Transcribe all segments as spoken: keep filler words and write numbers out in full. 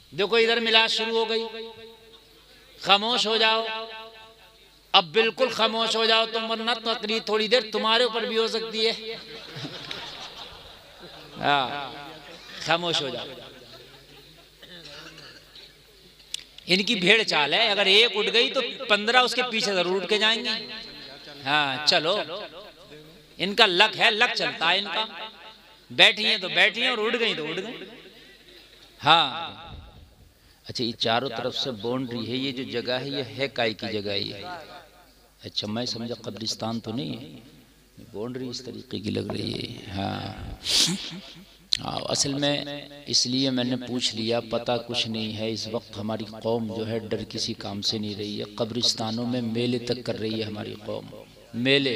देखो इधर मिलाद शुरू हो गई, खामोश हो जाओ, अब बिल्कुल खामोश हो जाओ तुम, वरना तकरीर थोड़ी देर तुम्हारे ऊपर भी हो सकती है। हाँ, खामोश हो जाओ। इनकी भेड़ चाल है, अगर एक उठ गई तो पंद्रह उसके पीछे जरूर उठ के जाएंगे। हाँ चलो, इनका लक है, लक चलता है इनका। बैठी हैं तो बैठी हैं और उड़ गई तो उड़ गई। हाँ अच्छा, ये चारों तरफ से बाउंड्री है, ये जो जगह है ये है काय की जगह है? अच्छा मैं समझा कब्रिस्तान तो नहीं है, बाउंड्री इस तरीके की लग रही है। हाँ हाँ, असल में इसलिए मैंने पूछ लिया, पता कुछ नहीं है। इस वक्त हमारी कौम जो है डर किसी काम से नहीं रही है, कब्रिस्तानों में मेले तक कर रही है हमारी कौम, मेले।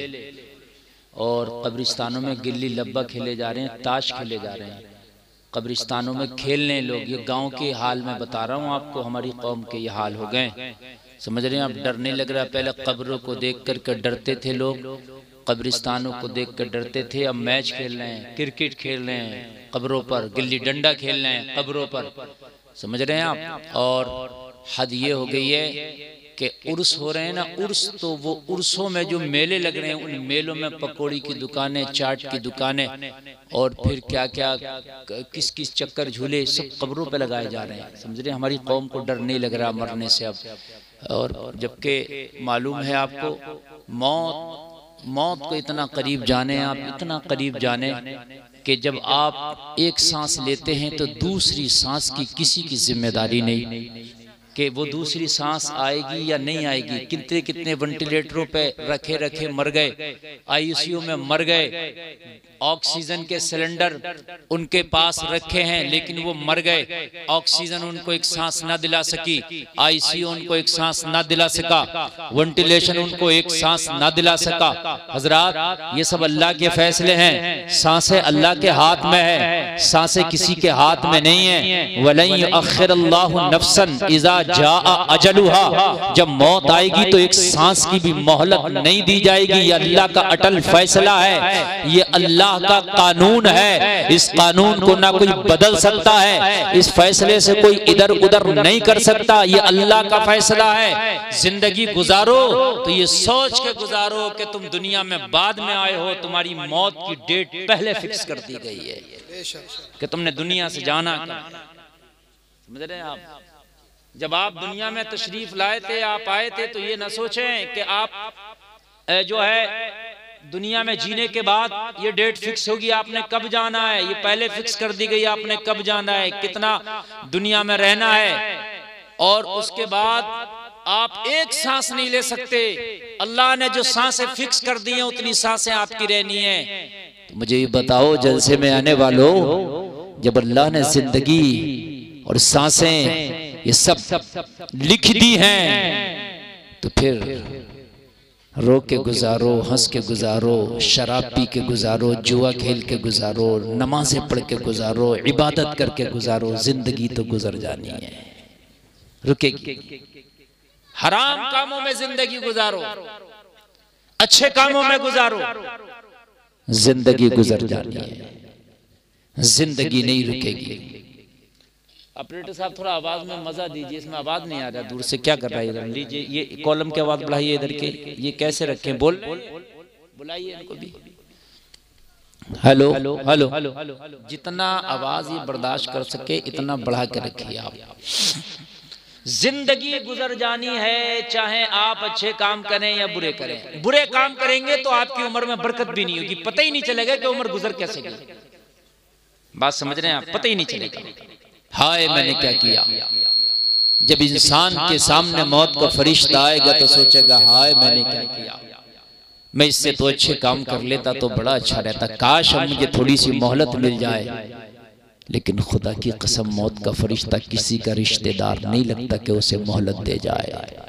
और कब्रिस्तानों में गिल्ली लब्बा खेले जा रहे हैं, ताश खेले जा रहे हैं, कब्रिस्तानों में खेलने लोग। ये गांव के हाल में बता रहा हूँ आपको, हमारी कौम के ये हाल हो गए, समझ रहे हैं आप? डर नहीं लग रहा? पहले कब्रों को देख कर के डरते थे लोग, कब्रिस्तानों को देख कर डरते थे, अब मैच खेल रहे हैं, क्रिकेट खेल रहे हैं कब्रों पर, गिल्ली डंडा खेल रहे हैं कब्रों पर, समझ रहे हैं आप? और हद ये हो गई है कि उर्स हो रहे हैं ना, उर्स, तो वो उर्सों में जो मेले लग रहे हैं, उन मेलों में पकौड़ी की दुकानें, चाट की दुकानें, और फिर क्या क्या किस किस चक्कर झूले सब कब्रों पे लगाए जा रहे हैं, समझ रहे हैं? हमारी कौम को डर नहीं लग रहा मरने से अब। और जबकि मालूम है आपको, मौत मौत को इतना करीब जाने आप, इतना करीब जाने कि जब आप एक सांस लेते हैं तो दूसरी सांस की किसी की जिम्मेदारी नहीं कि वो दूसरी सांस आएगी या नहीं आएगी। कितने कितने वेंटिलेटरों पे रखे रखे मर गए, आईसीयू में मर गए, ऑक्सीजन के सिलेंडर उनके पास रखे हैं लेकिन वो मर गए, ऑक्सीजन उनको एक सांस ना दिला सकी, आईसीयू उनको एक सांस ना दिला सका, वेंटिलेशन उनको एक सांस ना दिला सका। हजरात ये सब अल्लाह के फैसले हैं, सांसें अल्लाह के हाथ में है, सांसें किसी के हाथ में नहीं है। वलन युअख्खिरुल्लाहु नफ्सन इज़ा जाअ अजलुहा, जब मौत आएगी तो एक सांस की भी मोहलत नहीं दी जाएगी। ये अल्लाह का अटल फैसला है, ये अल्लाह का कानून है, इस कानून को ना कोई बदल सकता है, इस फैसले से कोई इधर उधर नहीं कर सकता, ये अल्लाह का फैसला है। जिंदगी गुजारो तो ये सोच के गुजारो कि तुम दुनिया में बाद में आए हो, तुम्हारी मौत की डेट पहले फिक्स कर दी गई है कि तुमने दुनिया से जाना, समझ रहे हैं आप? जब आप दुनिया में तशरीफ लाए थे, आप आए थे, तो ये ना सोचें कि आप जो है दुनिया में जीने के बाद ये डेट फिक्स होगी आपने कब जाना है, ये पहले फिक्स कर दी गई आपने कब जाना है, कितना दुनिया में रहना है, और उसके बाद आप एक सांस नहीं ले सकते। अल्लाह ने जो सांसें फिक्स कर दी हैं उतनी सांसें आपकी रहनी है। तो मुझे ये बताओ जलसे में आने वालों, जब अल्लाह ने जिंदगी और सांसें ये सब लिख दी हैं तो फिर रो के गुजारो, हंस के गुजारो, शराब पी के गुजारो, जुआ खेल के गुजारो, नमाजें पढ़ के गुजारो, इबादत करके गुजारो, जिंदगी तो गुजर जानी है, रुकेगी। हराम कामों में जिंदगी गुजारो, अच्छे कामों में गुजारो, जिंदगी गुजर जानी है, जिंदगी नहीं रुकेगी। ऑपरेटर साहब थोड़ा आवाज में मजा दीजिए, इसमें आवाज नहीं आ रहा, दूर से क्या कर रहा है इधर, लीजिए ये कॉलम की आवाज बढ़ाइए इधर के, ये कैसे रखें, बोल बुलाइए इनको भी। हेलो हेलो हेलो, जितना आवाज ये बर्दाश्त कर सके इतना बढ़ा के रखिए आप। जिंदगी गुजर जानी है, चाहे आप अच्छे काम करें या बुरे करें। बुरे काम करेंगे तो आपकी उम्र में बरकत भी नहीं होगी, पता ही नहीं चलेगा कि उम्र गुजर कैसे गई। बात समझ रहे हैं आप? पता ही नहीं चलेगा, हाय मैंने क्या किया। जब इंसान के सामने मौत का फरिश्ता आएगा तो सोचेगा हाय मैंने क्या किया, मैं इससे तो अच्छे काम कर लेता तो बड़ा अच्छा रहता, काश अब मुझे थोड़ी सी मोहलत मिल जाए। लेकिन खुदा की कसम मौत का फरिश्ता किसी का रिश्तेदार नहीं लगता कि उसे मोहलत दे जाए।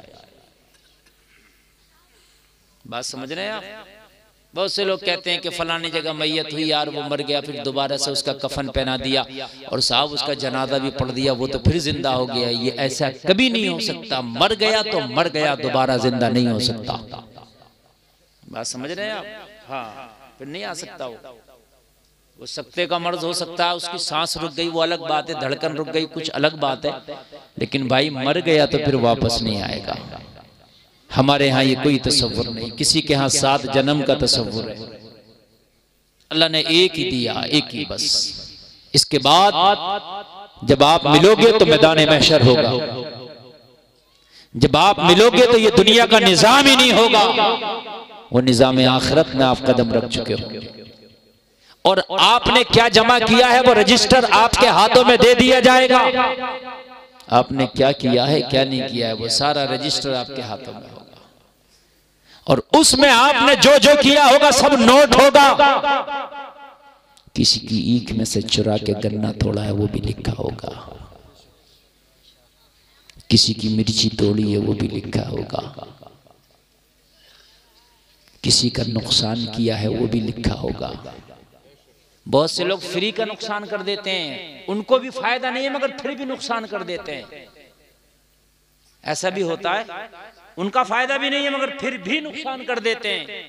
बात समझ रहे हैं आप? बहुत से लोग कहते हैं कि फलानी जगह मैयत हुई यार, वो मर गया, फिर दोबारा से उसका कफन पहना दिया और साहब उसका जनाजा भी पढ़ दिया, वो तो फिर जिंदा हो गया। ये ऐसा कभी नहीं हो सकता, मर गया तो मर गया, दोबारा जिंदा नहीं हो सकता। बात समझ रहे हैं आप? हाँ, फिर नहीं आ सकता वो। वो सकते का मर्ज हो सकता है, उसकी सांस रुक गई वो अलग बात है, धड़कन रुक गई कुछ अलग बात है, लेकिन भाई मर गया तो फिर वापस नहीं आएगा। हमारे यहाँ ये कोई तसव्वुर नहीं, किसी के यहाँ सात जन्म का तसव्वुर है। अल्लाह ने एक ही दिया, एक ही बस। इसके बाद जब आप मिलोगे तो मैदान महशर होगा, जब आप मिलोगे तो ये दुनिया का निजाम ही नहीं होगा, वो निजाम आखिरत में आप कदम रख चुके होंगे। और आपने क्या जमा किया है वो रजिस्टर आपके हाथों में दे दिया जाएगा। आपने क्या किया है क्या नहीं किया है वो सारा रजिस्टर आपके हाथों में होगा, और उसमें आपने जो जो किया होगा सब नोट होगा। किसी की ईख में से चुरा के गन्ना तोड़ा है वो भी लिखा होगा, किसी की मिर्ची तोड़ी है वो भी लिखा होगा, किसी का नुकसान किया है वो भी लिखा होगा। बहुत से लोग फ्री का नुकसान कर देते हैं, उनको भी फायदा नहीं है मगर फिर भी नुकसान कर देते हैं। ऐसा भी होता है, उनका फायदा भी नहीं है मगर फिर भी नुकसान कर देते हैं।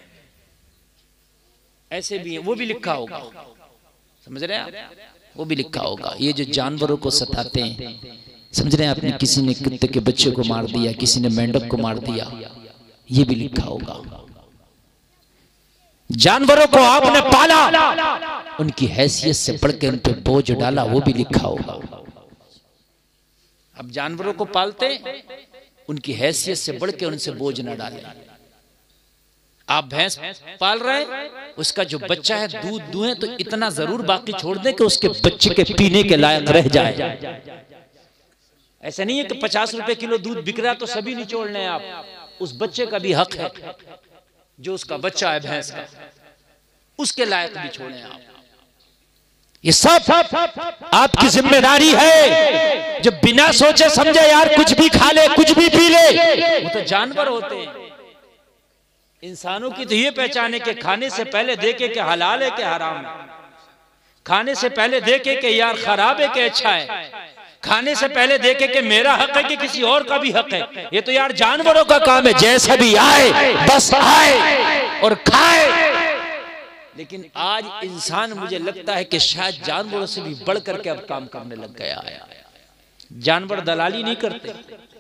ऐसे भी है, वो भी लिखा होगा, समझ रहे हैं, वो भी लिखा होगा। ये जो जानवरों को सताते हैं, समझ रहे हैं, आपने किसी ने कुत्ते के बच्चे को मार दिया, किसी ने मेंढक को मार दिया, ये भी लिखा होगा। जानवरों को आपने पाला, उनकी हैसियत से बढ़ के उन पे बोझ डाला, वो भी लिखा होगा। अब जानवरों को पालते, उनकी हैसियत से बढ़ के उनसे बोझ न डाले। आप भैंस पाल रहे, उसका जो बच्चा है दूध दुहें तो इतना जरूर बाकी छोड़ दें कि उसके बच्चे के पीने के लायक रह जाए। ऐसा नहीं है कि पचास रुपए किलो दूध बिक रहा है तो सभी निचोड़ने हैं आप, उस बच्चे का भी हक है, जो उसका बच्चा है भैंस का, उसके लायक भी छोड़े आप। ये सब आपकी जिम्मेदारी है। जो बिना सोचे समझे यार कुछ भी खा ले कुछ भी पी ले, वो तो जानवर होते हैं। इंसानों की तो ये पहचाने के खाने से पहले देखे कि हलाल है कि हराम है, खाने से पहले देखे कि यार खराब है कि अच्छा है, खाने से पहले देखे कि मेरा हक है कि किसी और का भी हक है। ये तो यार जानवरों का काम है, जैसा भी आए बस आए और खाए। लेकिन आज इंसान मुझे लगता है कि शायद जानवरों से भी बढ़ करके अब काम करने लग गया है। जानवर दलाली नहीं करते,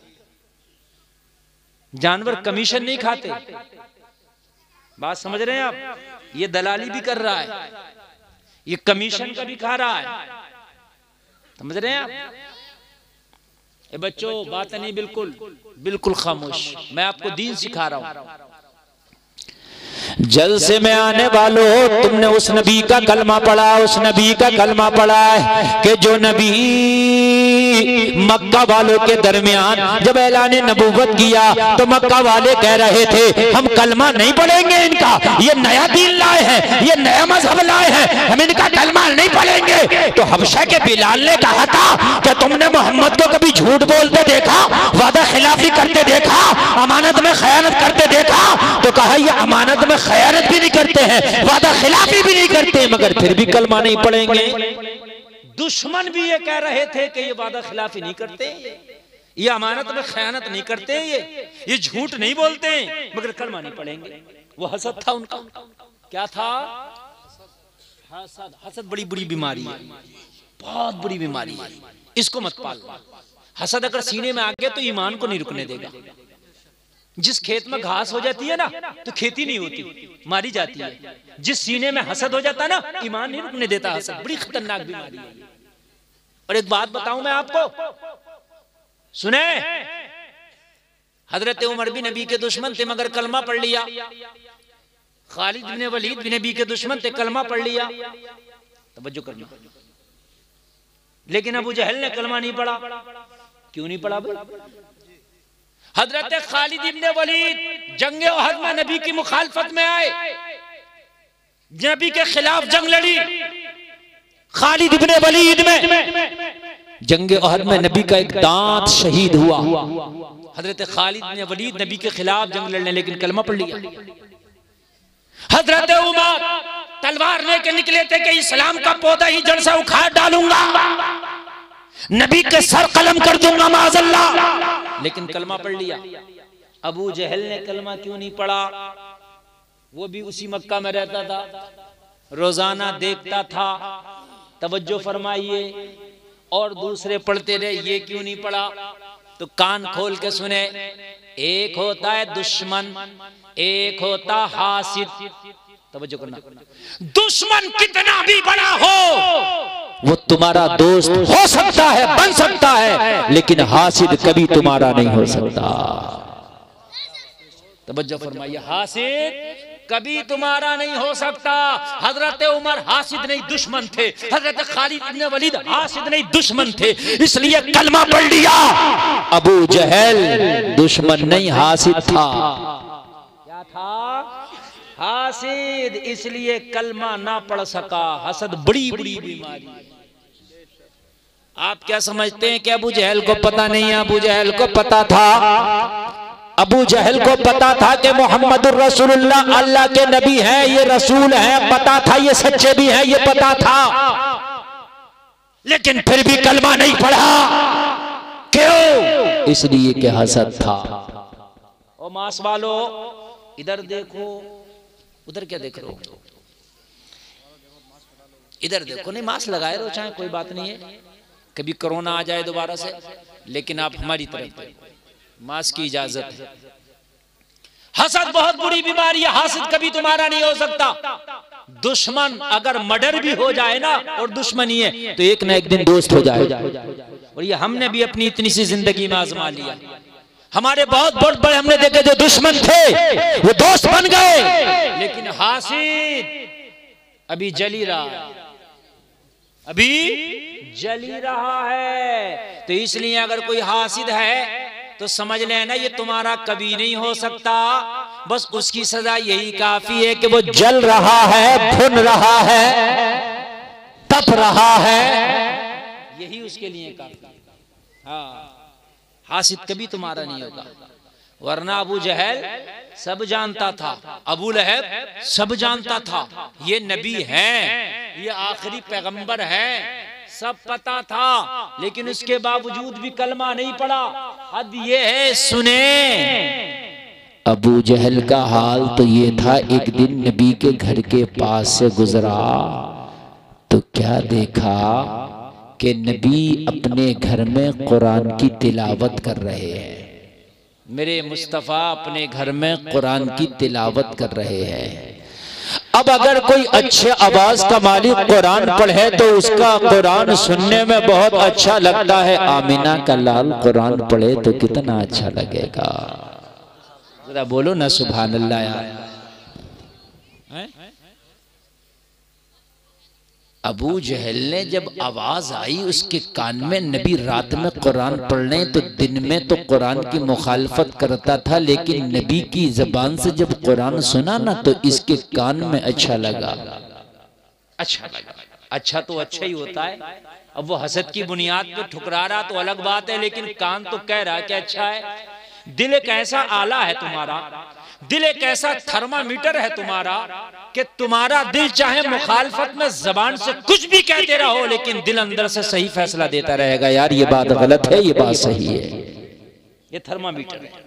जानवर कमीशन नहीं खाते, बात समझ रहे हैं आप, ये दलाली भी कर रहा है, ये कमीशन का भी खा रहा है, समझ रहे हैं आप। ए बच्चों बात नहीं, बिल्कुल बिल्कुल खामोश, मैं आपको दीन सिखा रहा हूं। जलसे में आने वालों, तुमने उस नबी का कलमा पढ़ा, उस नबी का कलमा पढ़ा है कि जो नबी मक्का वालों के दरमियान जब ऐलान नबूवत किया तो मक्का वाले कह रहे थे हम कलमा नहीं पढ़ेंगे, इनका ये नया दीन लाए हैं, ये नया मजहब लाए हैं, हम इनका कलमा नहीं पढ़ेंगे। तो हबशा के बिलाल ने कहा था कि तुमने मोहम्मद को कभी झूठ बोलते देखा, वादा खिलाफी करते देखा, अमानत में खयानत करते देखा? तो कहा ये अमानत में खयानत भी नहीं करते हैं, वादा खिलाफी भी नहीं करते, मगर फिर भी कलमा नहीं पढ़ेंगे। दुश्मन भी ये कह रहे थे कि ये वादा खिलाफी नहीं करते, ये अमानत में खयानत नहीं करते, ये ये झूठ नहीं बोलते, मगर कलमा नहीं पढ़ेंगे। वो हसद था उनका, क्या था? हसद। हसद बड़ी बुरी बीमारी है, बहुत बुरी बीमारी है, इसको मत पालो। हसद अगर सीने में आ गया तो ईमान को नहीं रुकने देगा। जिस खेत में घास हो जाती है ना तो खेती नहीं होती, मारी जाती है। जिस सीने में हसद हो जाता है ना, ईमान नहीं रुकने देता। हसद बड़ी खतरनाक बीमारी है। और एक बात बताऊं मैं आपको, सुने, हजरत उमर भी नबी के दुश्मन थे मगर कलमा पढ़ लिया। खालिद बिन वलीद भी नबी के दुश्मन थे, कलमा पढ़ लिया। तवज्जो करना। लेकिन अबू जहल ने कलमा नहीं पढ़ा। क्यों नहीं पढ़ा भाई? हजरत खालिद इब्न वलीद जंगे ओहद में नबी की मुखालफत में आए, नबी के खिलाफ जंग लड़ी। खालिद इब्न वलीद में जंगे ओहद में नबी का एक दांत शहीद हुआ। हजरत खालिद इब्न वलीद नबी के खिलाफ जंग लड़ने, लेकिन कलमा पढ़ लिया। हजरत उमर तलवार लेके निकले थे कि इस्लाम का पौधा ही जड़ से उखाड़ डालूंगा, नबी के सर कलम कर दूंगा माज़अल्लाह, लेकिन कलमा पढ़ लिया। अबू जहल ने कलमा क्यों नहीं पढ़ा? वो भी उसी मक्का में रहता था, रोजाना देखता था, तवज्जो फरमाइए, और दूसरे पढ़ते रहे, ये क्यों नहीं पढ़ा? तो कान खोल के सुने। एक होता है दुश्मन, एक होता हासिद। तवज्जो करना, दुश्मन कितना भी बड़ा हो वो तुम्हारा दोस्त हो सकता है, बन सकता है, लेकिन हासिद कभी तुम्हारा नहीं हो सकता। तवज्जो फरमाइए, हासिद कभी तुम्हारा नहीं हो सकता। हजरत उमर हासिद नहीं दुश्मन थे, हजरत खालिद इब्न वलीद हासिद नहीं दुश्मन थे, इसलिए कलमा पढ़ लिया। अबू जहल दुश्मन नहीं हासिद था। क्या था? हासिद, इसलिए कलमा ना पढ़ सका। हसद बड़ी बड़ी बीमारी। आप क्या समझते हैं कि अबू जहल को पता नहीं है? अबू जहल को पता था। अबू जहल को पता था कि मोहम्मद रसूलुल्लाह अल्लाह के नबी हैं, ये रसूल हैं, पता था ये सच्चे भी हैं, ये पता था, लेकिन फिर भी कलमा नहीं पढ़ा। क्यों? इसलिए कि हसद था। ओ मास वालो, इधर देखो, उधर क्या देख रहे हो? इधर देखो। नहीं, मास्क लगाए रहो, चाहे कोई बात नहीं है, कभी कोरोना आ जाए दोबारा से, लेकिन आप हमारी तरफ देखो, मास्क की इजाजत है। हसद बहुत बुरी बीमारी है, हासिद कभी तुम्हारा नहीं हो सकता। दुश्मन अगर मर्डर भी हो जाए ना और दुश्मनी है तो एक ना एक दिन दोस्त हो जाए। और ये हमने भी अपनी इतनी सी जिंदगी में आजमा लिया। हमारे बहुत बहुत बड़े हमने देखे जो दुश्मन थे वो दोस्त बन गए, लेकिन हासिद अभी जली रहा है, अभी जली रहा है। तो इसलिए अगर कोई हासिद है तो समझ लेना ये तुम्हारा कभी नहीं हो सकता। बस उसकी सजा यही काफी है कि वो जल रहा है, भुन रहा है, तप रहा है, यही उसके लिए काफी। हाँ, हासिद कभी तुम्हारा नहीं होगा। वरना अबू जहल सब जानता था, अबू लहब सब जानता था, ये नबी हैं, ये आखिरी पैगंबर हैं, सब पता था, लेकिन उसके बावजूद भी कलमा नहीं पड़ा। हद ये है, सुने अबू जहल का हाल तो ये था, एक दिन नबी के घर के पास से गुजरा तो क्या देखा कि नबी अपने घर में कुरान की तिलावत कर रहे हैं। मेरे मुस्तफ़ा अपने घर में कुरान की तिलावत कर रहे हैं। अब अगर कोई अच्छे आवाज का मालिक कुरान पढ़े तो उसका कुरान सुनने में बहुत अच्छा लगता है। आमिना का लाल कुरान पढ़े तो कितना अच्छा लगेगा। जरा बोलो ना सुभान अल्लाह यार। अबू जहल ने जब आवाज आई उसके कान में, नबी रात में कुरान पढ़ने तो दिन में तो कुरान की मुखालफत करता था, लेकिन नबी की जबान से जब कुरान सुना ना तो इसके कान में अच्छा लगा। अच्छा लगा, अच्छा तो अच्छा ही होता है। अब वो हसद की बुनियाद पे ठुकरा रहा तो अलग बात है, लेकिन कान तो कह रहा है कि अच्छा है। दिल एक ऐसा आला है तुम्हारा, दिल एक ऐसा थर्मामीटर है तुम्हारा कि तुम्हारा दिल चाहे मुखालफत में जबान से कुछ भी कहते रहो, लेकिन दिल अंदर से सही फैसला देता रहेगा, यार ये बात गलत है, ये बात सही है। ये थर्मामीटर है।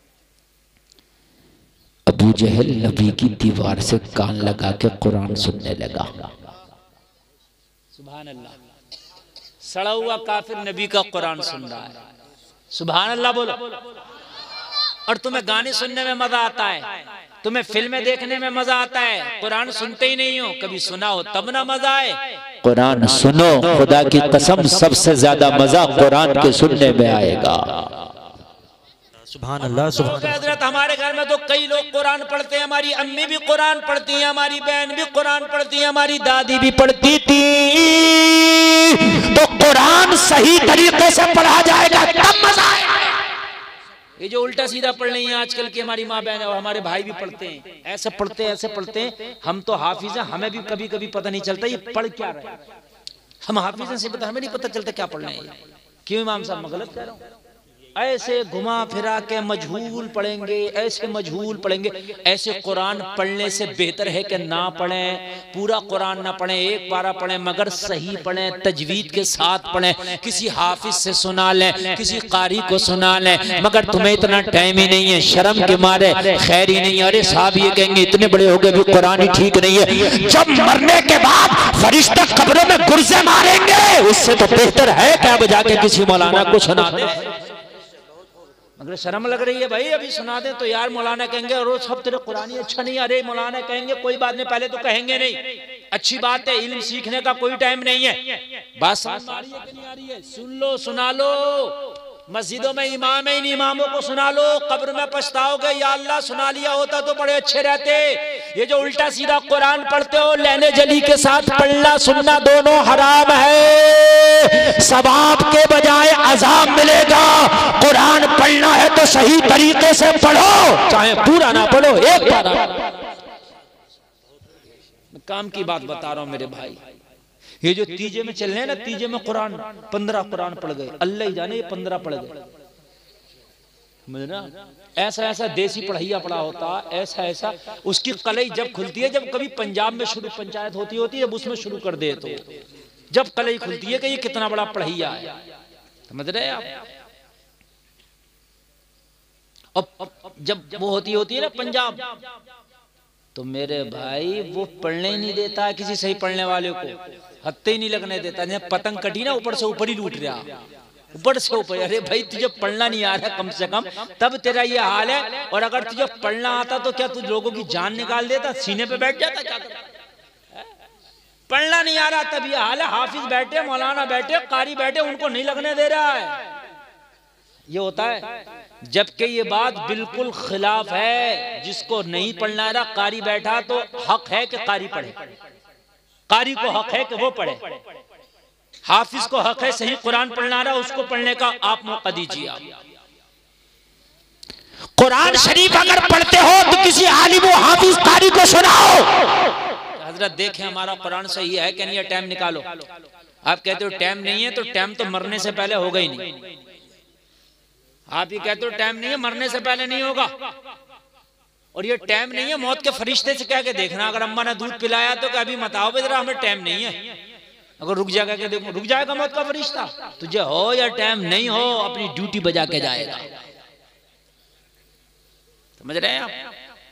अबू जहल नबी की दीवार से कान लगा के कुरान सुनने लगा। सुभान अल्लाह। सड़ा हुआ काफिर नबी का कुरान सुन रहा है। सुभान अल्लाह बोलो। और तुम्हें गाने सुनने में मजा आता है, तुम्हें फिल्में देखने में मजा आता है, कुरान सुनते ही नहीं हो। कभी सुना हो तब ना मजा आए। कुरान सुनो, खुदा की कसम सबसे ज्यादा मजा कुरान के सुनने में आएगा। सुभान अल्लाह। सुभान अल्लाह। हजरत हमारे घर में तो कई लोग कुरान पढ़ते हैं, हमारी अम्मी भी कुरान पढ़ती हैं, हमारी बहन भी कुरान पढ़ती है, हमारी दादी भी पढ़ती थी। तो कुरान सही तरीके से पढ़ा जाएगा तब मजा आएगा। ये जो उल्टा सीधा पढ़ रही हैं आजकल की हमारी माँ बहन और हमारे भाई भी पढ़ते हैं, ऐसे पढ़ते हैं ऐसे पढ़ते हैं। हम तो हाफिज हैं, हमें भी कभी कभी पता नहीं चलता ये पढ़ क्या रहे हैं। हम हाफिज हैं से पता, हमें नहीं पता चलता क्या पढ़ रहे हैं। क्यों इमाम साहब मैं गलत कह रहा हूँ? ऐसे घुमा फिरा के मजहूल पढ़ेंगे, ऐसे मजहूल पढ़ेंगे। ऐसे कुरान पढ़ने से बेहतर है कि ना पढ़ें, पूरा कुरान ना पढ़ें, एक पारा पढ़ें मगर सही पढ़ें, तजवीद के साथ पढ़ें, किसी हाफिज से सुना लें, किसी कारी को सुना लें। मगर तुम्हें इतना टाइम ही नहीं है, शर्म के मारे खैर ही नहीं है। अरे साहब ये कहेंगे इतने बड़े हो गए भी कुरान ही ठीक नहीं है। जब मरने के बाद फरिश्ते कब्रों में गुर्जे मारेंगे, उससे तो बेहतर है क्या बजा के किसी मौलाना को सुना दे। मगर शर्म लग रही है भाई, अभी सुना दे तो यार मौलाना कहेंगे और सब तेरे कुरान ही अच्छा नहीं। अरे मौलाना कहेंगे कोई बात नहीं, पहले तो कहेंगे नहीं, अच्छी बात है, इल्म सीखने का कोई टाइम नहीं है। बात समझ आ रही है कि नहीं आ रही है? सुन लो, सुना लो। मस्जिदों में इमाम है, इन इमामों को सुना लो, कब्र में पछताओगे या अल्लाह सुना लिया होता तो बड़े अच्छे रहते। ये जो उल्टा सीधा कुरान पढ़ते हो, लेने जली के साथ पढ़ना सुनना दोनों हराम है, सवाब के बजाय अजाब मिलेगा। कुरान पढ़ना है तो सही तरीके से पढ़ो, चाहे पूरा ना पढ़ो, एक पारा। काम की बात बता रहा हूं मेरे भाई, ये जो तीजे में चल रहे हैं ना, तीजे में कुरान पंद्रह कुरान पढ़ गए, अल्लाह ही जाने ये पंद्रह पढ़ गए, मुझे ना ऐसा ऐसा देसी पढ़ाइया पढ़ा होता, ऐसा ऐसा उसकी कलई जब खुलती है, जब कभी पंजाब में शुरू पंचायत होती होती है, जब उसमें शुरू कर दे तो जब कलई खुलती है कि ये कितना बड़ा पढ़ाइया है, समझ रहे आप। अब जब वो होती होती है ना पंजाब, तो मेरे भाई वो पढ़ने ही नहीं देता है किसी सही पढ़ने वाले को, हत्ते ही नहीं लगने देता। जब पतंग कटी ना ऊपर से ऊपर ही लूट रहा, ऊपर से ऊपर। अरे भाई तुझे पढ़ना नहीं आ रहा कम से कम, तब तेरा ये हाल है। और अगर तुझे पढ़ना आता तो क्या तू लोगों की जान निकाल देता, सीने पे बैठ जाता? क्या करता? पढ़ना नहीं आ रहा तब ये हाल है। हाफिज बैठे, मौलाना बैठे, कारी बैठे, उनको नहीं लगने दे रहा है। ये होता है। जबकि ये बात बिल्कुल खिलाफ है, जिसको नहीं पढ़ना रहा, कारी बैठा तो हक है कि कारी पढ़े, कारी को हक है कि वो पढ़े, हाफिज को हक है सही कुरान पढ़ना रहा उसको पढ़ने का आप मौका दीजिए। आप कुरान शरीफ अगर पढ़ते हो तो किसी आलिम हाफिज कारी को सुनाओ, हजरत देखें हमारा कुरान सही है कि नहीं, टाइम निकालो। आप कहते हो टाइम नहीं है, तो टाइम तो मरने से पहले होगा ही नहीं। आप ही कहते हो टाइम नहीं है, मरने से पहले नहीं होगा। और ये टाइम नहीं है, मौत के फरिश्ते से कह के देखना, अगर अम्मा ने दूध पिलाया तो कभी मत आओ बेटा हमें टाइम नहीं है। अगर रुक जाएगा क्या देखो, रुक जाएगा मौत का फरिश्ता, तुझे हो या टाइम नहीं हो अपनी ड्यूटी बजा के जाएगा। समझ रहे हैं आप?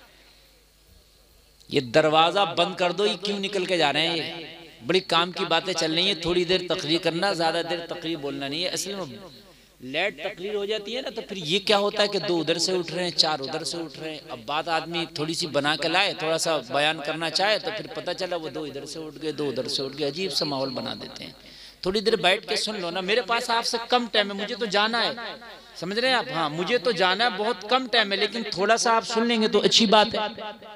ये दरवाजा बंद कर दो, ये क्यों निकल के जा रहे हैं? ये बड़ी काम की बातें चल रही है। थोड़ी देर तकरीर करना, ज्यादा देर तकरीर बोलना नहीं है। असल में लेट तकरीर हो जाती है ना, तो फिर ये क्या होता है कि दो उधर से उठ रहे हैं, चार उधर से उठ रहे हैं। अब बात आदमी थोड़ी सी बना के लाए, थोड़ा सा बयान करना चाहे, तो फिर पता चला वो दो इधर से उठ गए, दो उधर से उठ गए, अजीब सा माहौल बना देते हैं। थोड़ी देर बैठ के सुन लो ना। मेरे पास आपसे कम टाइम है, मुझे तो जाना है, समझ रहे हैं आप? हाँ मुझे तो जाना है, बहुत कम टाइम है, लेकिन थोड़ा सा आप सुन लेंगे तो अच्छी बात है।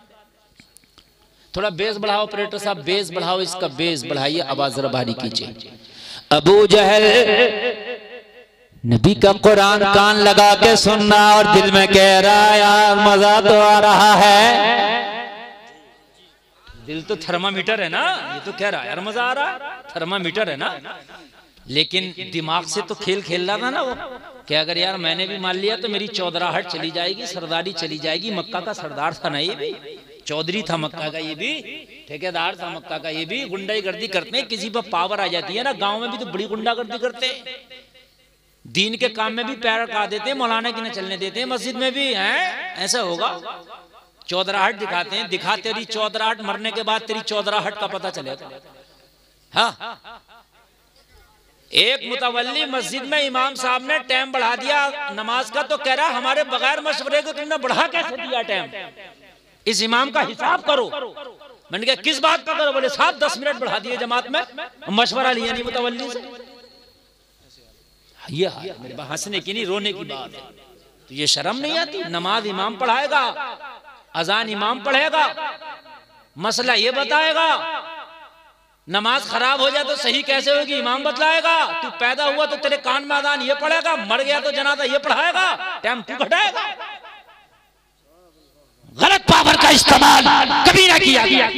थोड़ा बेस बढ़ाओ ऑपरेटर साहब, बेस बढ़ाओ, इसका बेस बढ़ाइए, आवाज जरा भारी कीजिए। अबू जहल नबी का कुरान कान लगा के सुनना और दिल में कह रहा है यार मजा तो आ रहा है। दिल तो थर्मामीटर है ना, ये तो कह रहा है यार मजा आ रहा है, थर्मामीटर है ना। लेकिन दिमाग से तो खेल खेल रहा था ना वो, क्या अगर यार मैंने भी मान लिया तो मेरी चौधराहट चली जाएगी, सरदारी चली जाएगी। मक्का का सरदार था ना ये भी, चौधरी था मक्का का ये भी, ठेकेदार था मक्का का ये भी। गुंडागर्दी करते हैं, किसी पर पावर आ जाती है ना, गाँव में भी तो बड़ी गुंडागर्दी करते हैं। दीन के काम में भी पैर रखा देते हैं, मौलाना की न चलने देते हैं, मस्जिद में भी हैं। ऐसा होगा, चौधराहट दिखाते हैं। दिखा तेरी चौधराहट, मरने के बाद तेरी चौधराहट का पता चलेगा। हाँ एक मुतवल्ली मस्जिद में इमाम साहब ने टाइम बढ़ा दिया नमाज का, तो कह रहा हमारे बगैर मशवरे को तुमने बढ़ा कैसे दिया टाइम, इस इमाम का हिसाब करो। मैंने कहा किस बात का करो? बोले साहब दस मिनट बढ़ा दिए जमात में, मशवरा लिया नहीं मुतवल्ली से। ये मेरे पास हंसने की नहीं रोने की बात है। तो ये शर्म नहीं आती? नमाज इमाम पढ़ाएगा, अजान इमाम पढ़ेगा, मसला ये बताएगा। नमाज खराब हो जाए तो सही कैसे होगी इमाम बतलाएगा। तू पैदा हुआ तो तेरे कान में अजान ये पढ़ेगा, मर गया तो जनाजा ये पढ़ाएगा, टाइम तू घटाएगा। गलत पावर का इस्तेमाल कभी ना किया गया,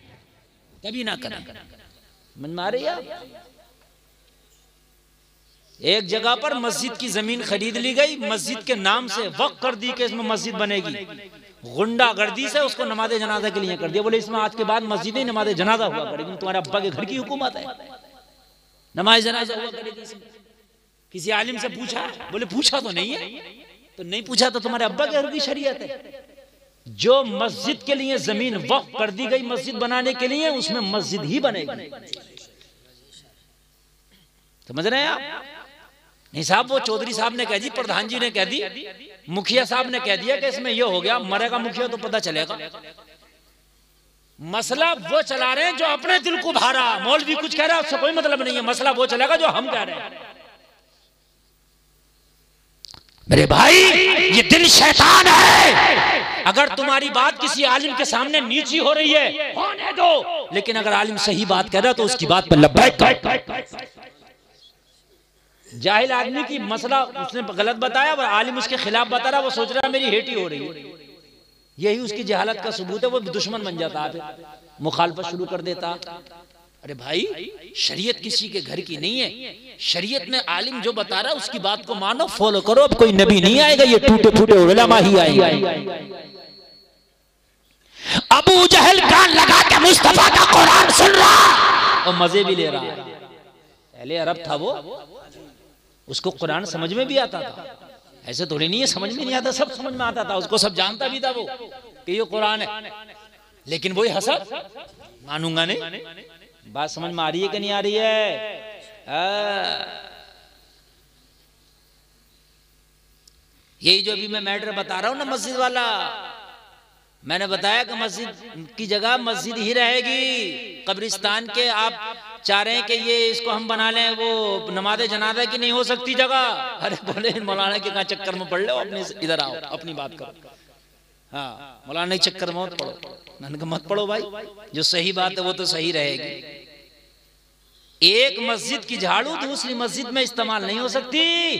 कभी ना करें। मन मारे यार, एक जगह पर मस्जिद की जमीन खरीद ली गई, मस्जिद के नाम से वक्फ कर दी कि इसमें मस्जिद बनेगी। गुंडागर्दी से उसको नमाज जनाजा के लिए कर दिया। बोले इसमें आज के बाद मस्जिद ही नमाज जनाजा हुआ करेगी, तुम्हारे अब्बा के घर की हुकूमत है, नमाज जनाजा हुआ करेगी इसमें। किसी आलिम से पूछा, बोले पूछा तो नहीं है। तो नहीं पूछा तो तुम्हारे अब्बा के घर की शरीयत है। जो मस्जिद के लिए जमीन वक्फ कर दी गई मस्जिद बनाने के लिए, उसमें मस्जिद ही बनेगी। समझ रहे हैं आप? नहीं साहब, वो चौधरी साहब ने कह दी, प्रधान जी ने कह दी, मुखिया साहब ने कह दिया कि इसमें ये हो गया, मरेगा मुखिया तो पता चलेगा। मसला वो चला रहे हैं जो अपने दिल को भा रहा। मौलवी कुछ कह रहा है उससे कोई मतलब नहीं है, मसला वो चलेगा जो हम कह रहे हैं। मेरे भाई, ये दिल शैतान है। अगर तुम्हारी बात किसी आलिम के सामने नीची हो रही है, होने दो, लेकिन अगर आलिम सही बात कह रहा है तो उसकी बात पर लब्बैक कर। जाहिल आदमी की मसला उसने गलत बताया, वो आलिम उसके खिलाफ बता रहा, वो सोच रहा है मेरी हेटी हो रही है। यही उसकी जहालत का सबूत है। वो दुश्मन बन जाता है, मुखालफत शुरू कर देता। अरे भाई, शरीयत किसी के घर की नहीं है। शरीयत में आलिम जो बता रहा है उसकी बात को मानो, फॉलो करो। अब कोई नबी नहीं आएगा, ये टूटे फूटे उलमा ही आएंगे। अबू जहल कान लगा के मुस्तफा का कुरान सुन रहा और मजे भी ले रहा है। पहले अरब था वो, उसको कुरान समझ में भी आता था। ऐसे थोड़ी नहीं है समझ में नहीं आता, सब समझ में आता था उसको, सब जानता भी था वो कि ये कुरान है। लेकिन वही हसद, मानूंगा नहीं। बात समझ में आ रही है कि नहीं आ रही है? यही जो अभी मैं मैटर बता रहा हूं ना मस्जिद वाला, मैंने बताया कि मस्जिद की जगह मस्जिद ही रहेगी। कब्रिस्तान के आप चाह रहे हैं कि ये इसको हम बना लें, वो नमाज जनाजा की नहीं हो सकती जगह। अरे बोले मौलाना के कहाँ चक्कर में पड़ लो, अपने इधर आओ, अपनी बात करो। हाँ, मौलाना के चक्कर में मत पड़ो। मैंने कहा मत पड़ो भाई, जो सही बात है वो तो सही रहेगी। एक मस्जिद की झाड़ू दूसरी मस्जिद में इस्तेमाल नहीं हो सकती।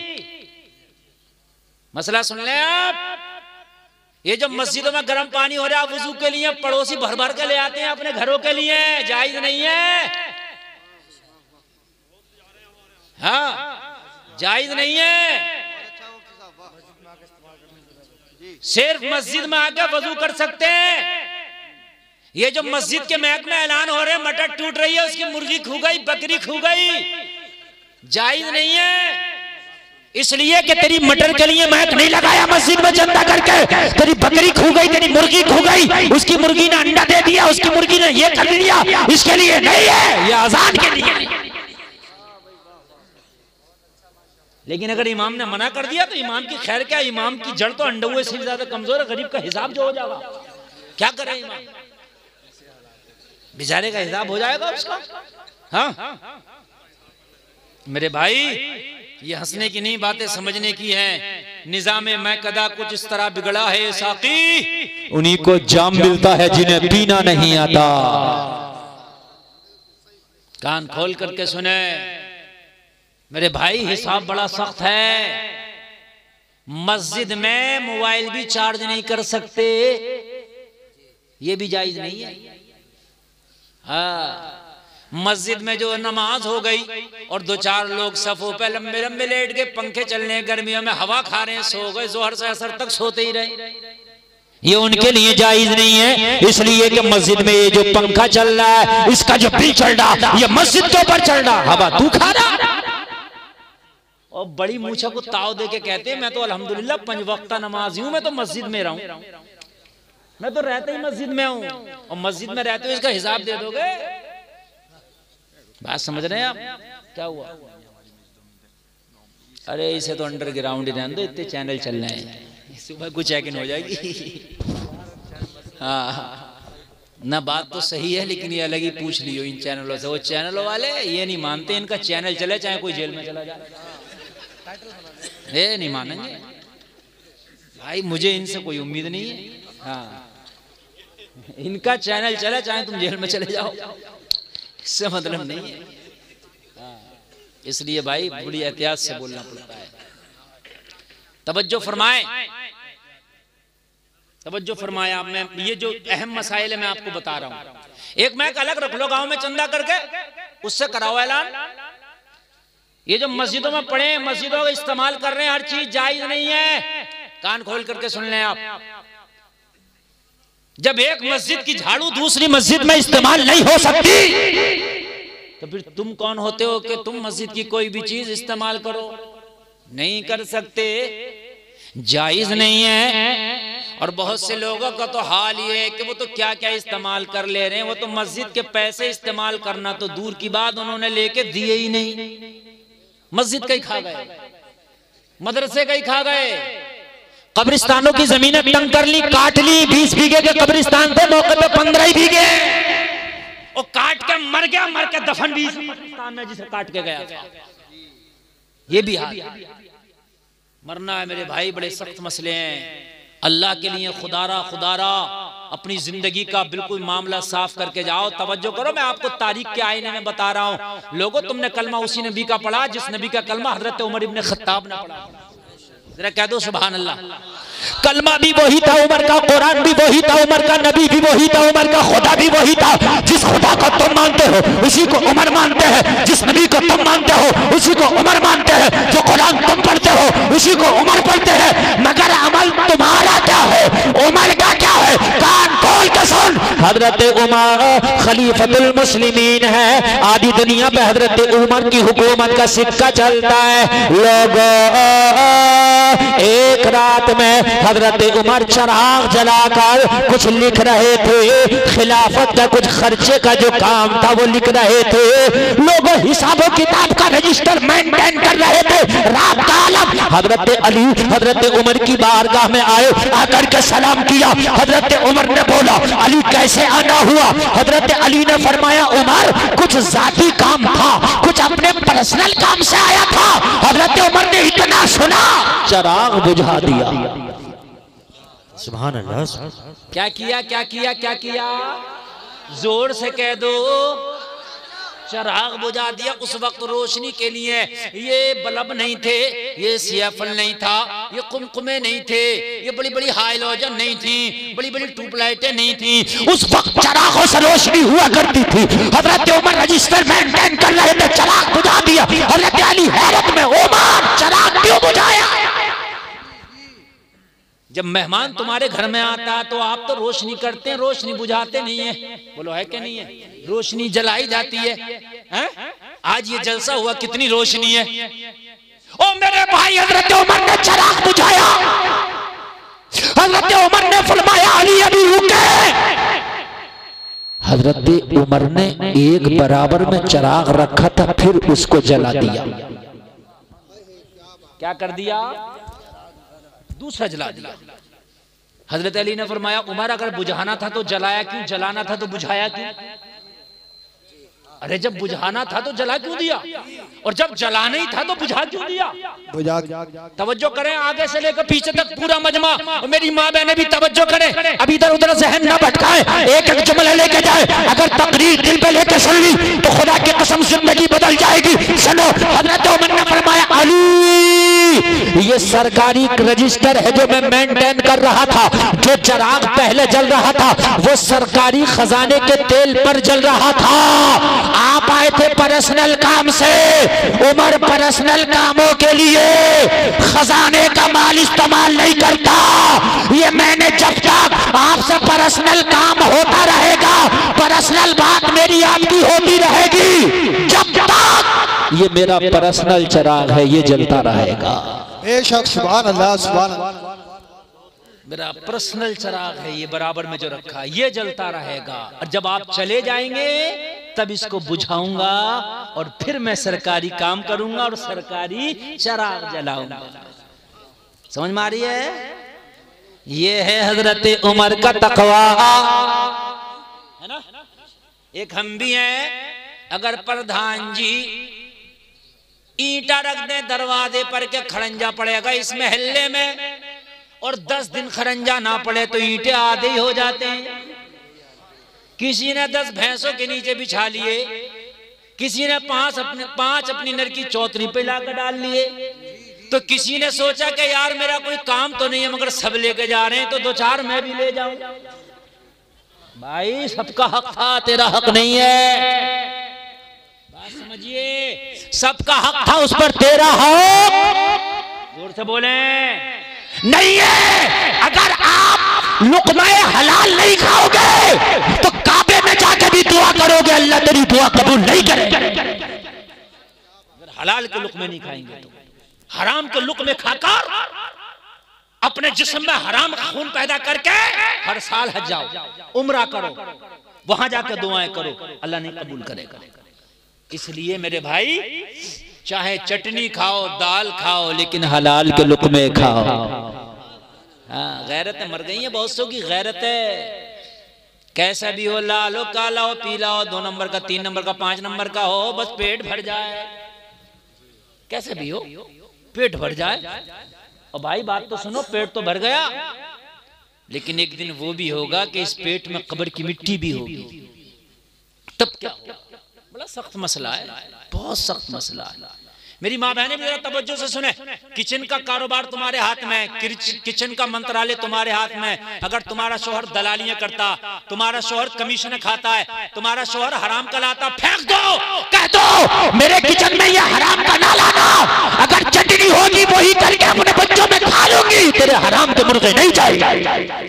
मसला सुन ले आप। ये जो मस्जिदों में गर्म पानी हो रहा है वुजू के लिए, पड़ोसी भर भर के ले आते हैं अपने घरों के लिए, जायज नहीं है। हाँ, जायज नहीं है। सिर्फ मस्जिद में आकर वजू कर सकते हैं। ये जो मस्जिद के महक में ऐलान हो रहे हैं मटर टूट रही है, उसकी मुर्गी खू गई, बकरी खू गई, जायज नहीं है। इसलिए कि तेरी मटर के लिए महक नहीं लगाया मस्जिद में चंदा करके, तेरी बकरी खू गई, तेरी मुर्गी खू गई, उसकी मुर्गी ने अंडा दे दिया, उसकी मुर्गी ने ये कर दिया, इसके लिए नहीं है, ये आजान के लिए। लेकिन अगर इमाम ने मना कर दिया तो इमाम की खैर क्या, इमाम की जड़ तो अंडे से ज्यादा कमजोर है। गरीब का हिसाब जो हो जाएगा, क्या करे इमाम, बेचारे का हिसाब हो जाएगा उसका। हाँ मेरे भाई, ये हंसने की नहीं, बातें समझने की हैं। निजामे मैं कदा कुछ इस तरह बिगड़ा है साकी, उन्हीं को जाम मिलता है जिन्हें पीना नहीं आता। कान खोल करके सुने मेरे भाई, हिसाब बड़ा सख्त है। मस्जिद में मोबाइल भी चार्ज नहीं कर सकते, ये भी जायज नहीं है। हाँ, मस्जिद में जो नमाज हो गई और दो चार लोग सफों पे लंबे लंबे लेट के, पंखे चलने, गर्मियों में हवा खा रहे हैं, सो गए, जोहर से असर तक सोते ही रहे, ये उनके लिए जायज नहीं है। इसलिए कि मस्जिद में ये जो पंखा चल रहा है, इसका जो बिल चल रहा, ये मस्जिद के ऊपर चल रहा, हवा तू खा रहा। और बड़ी मूछा को ताव दे के कहते हैं मैं तो अल्हम्दुलिल्लाह पंज वक्ता नमाजी हूं, मैं तो मस्जिद में रहूं, मैं तो रहते ही मस्जिद में हूं। और मस्जिद में रहते हुए इसका हिसाब दे दोगे? बात समझ रहे हैं आप? क्या हुआ? अरे इसे तो अंडरग्राउंड ही रहने दो, इतने चैनल चल रहे हैं, सुबह कुछ चेक इन हो जाएगी। हाँ ना, बात तो सही है, लेकिन ये अलग ही पूछ लियो इन चैनलों से। वो चैनलों वाले ये नहीं मानते इनका चैनल चले चाहे कोई जेल में चला जाए, ये नहीं मानेंगे भाई। मुझे इनसे कोई उम्मीद नहीं है। हाँ, इनका चैनल चले चाहे तुम जेल में चले जाओ, इससे मतलब नहीं है। हाँ, इसलिए भाई बड़ी एहतियात से बोलना पड़ता है। तवज्जो फरमाए, तवज्जो फरमाए आप। मैं ये जो अहम मसाइल है मैं आपको बता रहा हूं। एक मैक अलग रख लो, गांव में चंदा करके उससे कराओ ऐलान। ये जो मस्जिदों में पड़े, मस्जिदों का इस्तेमाल कर रहे हैं, हर चीज जायज नहीं है। कान खोल करके सुन लें आप। जब एक मस्जिद की झाड़ू दूसरी मस्जिद में इस्तेमाल नहीं हो सकती, तो फिर तुम कौन होते हो कि तुम मस्जिद की कोई भी चीज इस्तेमाल करो? नहीं कर सकते, जायज नहीं है। और बहुत से लोगों का तो हाल ये है कि वो तो क्या क्या इस्तेमाल कर ले रहे हैं। वो तो मस्जिद के पैसे इस्तेमाल करना तो दूर की बात, उन्होंने लेके दिए ही नहीं। मस्जिद का ही खा गए, मदरसे का ही खा गए, कब्रिस्तानों की जमीनें तंग कर ली, काट ली। बीस बीघे के कब्रिस्तान थे, मौके पे पंद्रह ही बीघे, और काट के मर गया, मर के दफन भी पाकिस्तान में जिसे काट के गया था। ये भी हाल, मरना है मेरे भाई, बड़े सख्त मसले हैं। अल्लाह के लिए खुदारा खुदारा अपनी जिंदगी का बिल्कुल मामला साफ करके जाओ। तवज्जो करो, मैं आपको तारीख के आईने में बता रहा हूँ। लोगों, तुमने कलमा उसी नबी का पढ़ा जिस नबी का कलमा हजरत उमर इब्न खत्ताब ने पढ़ा। जरा कह दो सुभान अल्लाह। कलमा भी वही था उमर का, कुरान भी वही था उमर का, नबी भी वही था उमर का, खुदा भी वही था। जिस खुदा को तुम मानते हो उसी को उमर मानते हैं, जिस नबी को तुम मानते हो उसी को उमर मानते हैं, जो कुरान तुम पढ़ते हो उसी को उमर पढ़ते हैं। मगर अमल तुम्हारा क्या है, उमर का क्या है? कान खोल के सुन। हजरत उमर खलीफतुल मुस्लिमीन है। आधी दुनिया पे हजरत उमर की हुकूमत का सिक्का चलता है। लोगों, एक रात में हजरत उमर चराग जलाकर कुछ लिख रहे थे। खिलाफत का कुछ खर्चे का जो काम था वो लिख रहे थे। लोग हिसाबों किताब का रजिस्टर मेंटेन कर रहे थे। रात का आलम। हजरत अली हजरत उमर की बारगाह में आए, आकर के सलाम किया। हजरत उमर ने बोला, अली कैसे आना हुआ? हजरत अली ने फरमाया, उमर कुछ जाती काम था, कुछ अपने पर्सनल काम से आया था। हजरत उमर ने इतना सुना, चराग बुझा दिया। सुभान अल्लाह। क्या किया क्या किया क्या किया? जोर से कह दो, चराग बुझा दिया। उस वक्त रोशनी के लिए ये बल्ब नहीं थे, ये सियाफल नहीं था, ये कुमकुमे नहीं थे, ये बड़ी बड़ी हाइलोजन नहीं थी, बड़ी बड़ी ट्यूबलाइटें नहीं थी। उस वक्त चरागों से रोशनी हुआ करती थी। हजरत उमर रजिस्टर मेंटेन कर रहे थे, चराग बुझा दिया। हजरत अली हैरत में, उमर चराग क्यों बुझाया? जब मेहमान तुम्हारे घर में आता है तो आप तो रोशनी करते हैं, रोशनी बुझाते नहीं है। बोलो है कि नहीं है? रोशनी जलाई जाती है, है? आज ये जलसा हुआ, कितनी रोशनी है। ओ मेरे भाई, हजरत उमर ने चराग बुझाया। हजरत उमर ने फरमाया, अली अभी रुके। हजरत उमर ने एक बराबर में चराग रखा था, फिर उसको जला दिया। क्या कर दिया? दूसरा जला दिया। हजरत अली ने फरमाया, उमर अगर बुझाना था तो जलाया क्यों, जलाना था तो बुझाया क्यों? अरे जब बुझाना था तो जला क्यों दिया, और जब जलाना ही था तो बुझा क्यों दिया? बुझा। तवज्जो करें, आगे से लेकर पीछे तक पूरा मजमा, और मेरी माँ बहने भी तवज्जो करें, अब इधर उधर जहन न भटकाए, एक एक जुमला लेके जाए। अगर तकरीर दिल पे लेके सुन ली तो खुदा की कसम जिंदगी बदल जाएगी। सुनो, हजरत उमर ने फरमाया, अली ये सरकारी रजिस्टर है जो मैं मेंटेन कर रहा था। जो चराग पहले जल रहा था वो सरकारी खजाने के तेल पर जल रहा था। आप आए थे पर्सनल काम से, उमर पर्सनल कामों के लिए खजाने का माल इस्तेमाल नहीं करता। ये मैंने जब तक आपसे पर्सनल काम होता रहेगा, पर्सनल बात मेरी आपकी होती रहेगी, जब तक ये मेरा पर्सनल चराग है ये जलता रहेगा। बेशक, सुभान अल्लाह, सुभान अल्लाह। मेरा पर्सनल चराग है ये, बराबर में जो रखा है ये जलता रहेगा। और जब आप चले जाएंगे तब इसको बुझाऊंगा और फिर मैं सरकारी काम करूंगा और सरकारी चराग जलाऊंगा। समझ में आ रही है? ये है हजरत उमर का तकवा, है ना? एक हम भी हैं, अगर प्रधान जी ईंटा रख दे दरवाजे पर के खड़ंजा पड़ेगा इस महल्ले में, और दस दिन खरंजा ना पड़े तो ईंटे आधे ही हो जाते हैं। किसी ने दस भैंसों के नीचे बिछा लिए, किसी ने पांच अपने पांच अपनी नर की चौतरी पे लाकर डाल लिए, तो किसी ने सोचा कि यार मेरा कोई काम तो नहीं है मगर सब लेके जा रहे हैं तो दो चार मैं भी ले जाऊं। भाई सबका हक था, तेरा हक नहीं है, बात समझिए। सबका हक था उस पर, तेरा हक जोर से बोले नहीं है। अगर आप लुक़्मा-ए हलाल नहीं खाओगे तो काबे में जाके भी दुआ करोगे, अल्लाह तेरी दुआ कबूल नहीं करेगा। अगर हलाल के लुक़्मे नहीं खाएंगे तो हराम के लुक़्मे खाकर अपने जिस्म में हराम का खून पैदा करके हर साल हज जाओ, उम्रा करो, वहां जाकर दुआएं करो, अल्लाह नहीं कबूल करेगा। इसलिए मेरे भाई चाहे चटनी खाओ, दाल खाओ, लेकिन हलाल के लुक़्मे खाओ। हाँ, गैरत मर गई है बहुत सौ की गैरत है। कैसा भी हो, लाल हो, काला हो, पीला हो, दो नंबर का, तीन नंबर का, पांच नंबर का हो, बस पेट भर जाए। कैसे भी हो पेट भर जाए। और भाई बात तो सुनो, पेट तो भर गया, लेकिन एक दिन वो भी होगा कि इस पेट में कब्र की मिट्टी भी होगी। तब क्या होगा? बड़ा सख्त मसला है, बहुत सख्त मसला है। मेरी माँ बहने मेरा तवज्जो से सुने, किचन का कारोबार तुम्हारे हाथ में है, किचन का मंत्रालय तुम्हारे हाथ में है। अगर तुम्हारा शोहर दलालियां करता, तुम्हारा शोहर कमीशन खाता है, तुम्हारा शोहर हराम का लाता, फेंक दो, कह दो मेरे किचन में ये हराम का ना लाना, अगर चटनी होगी वही करके अपने बच्चों में खा लूंगी, तेरे हराम के मुर्गे नहीं चाहिए।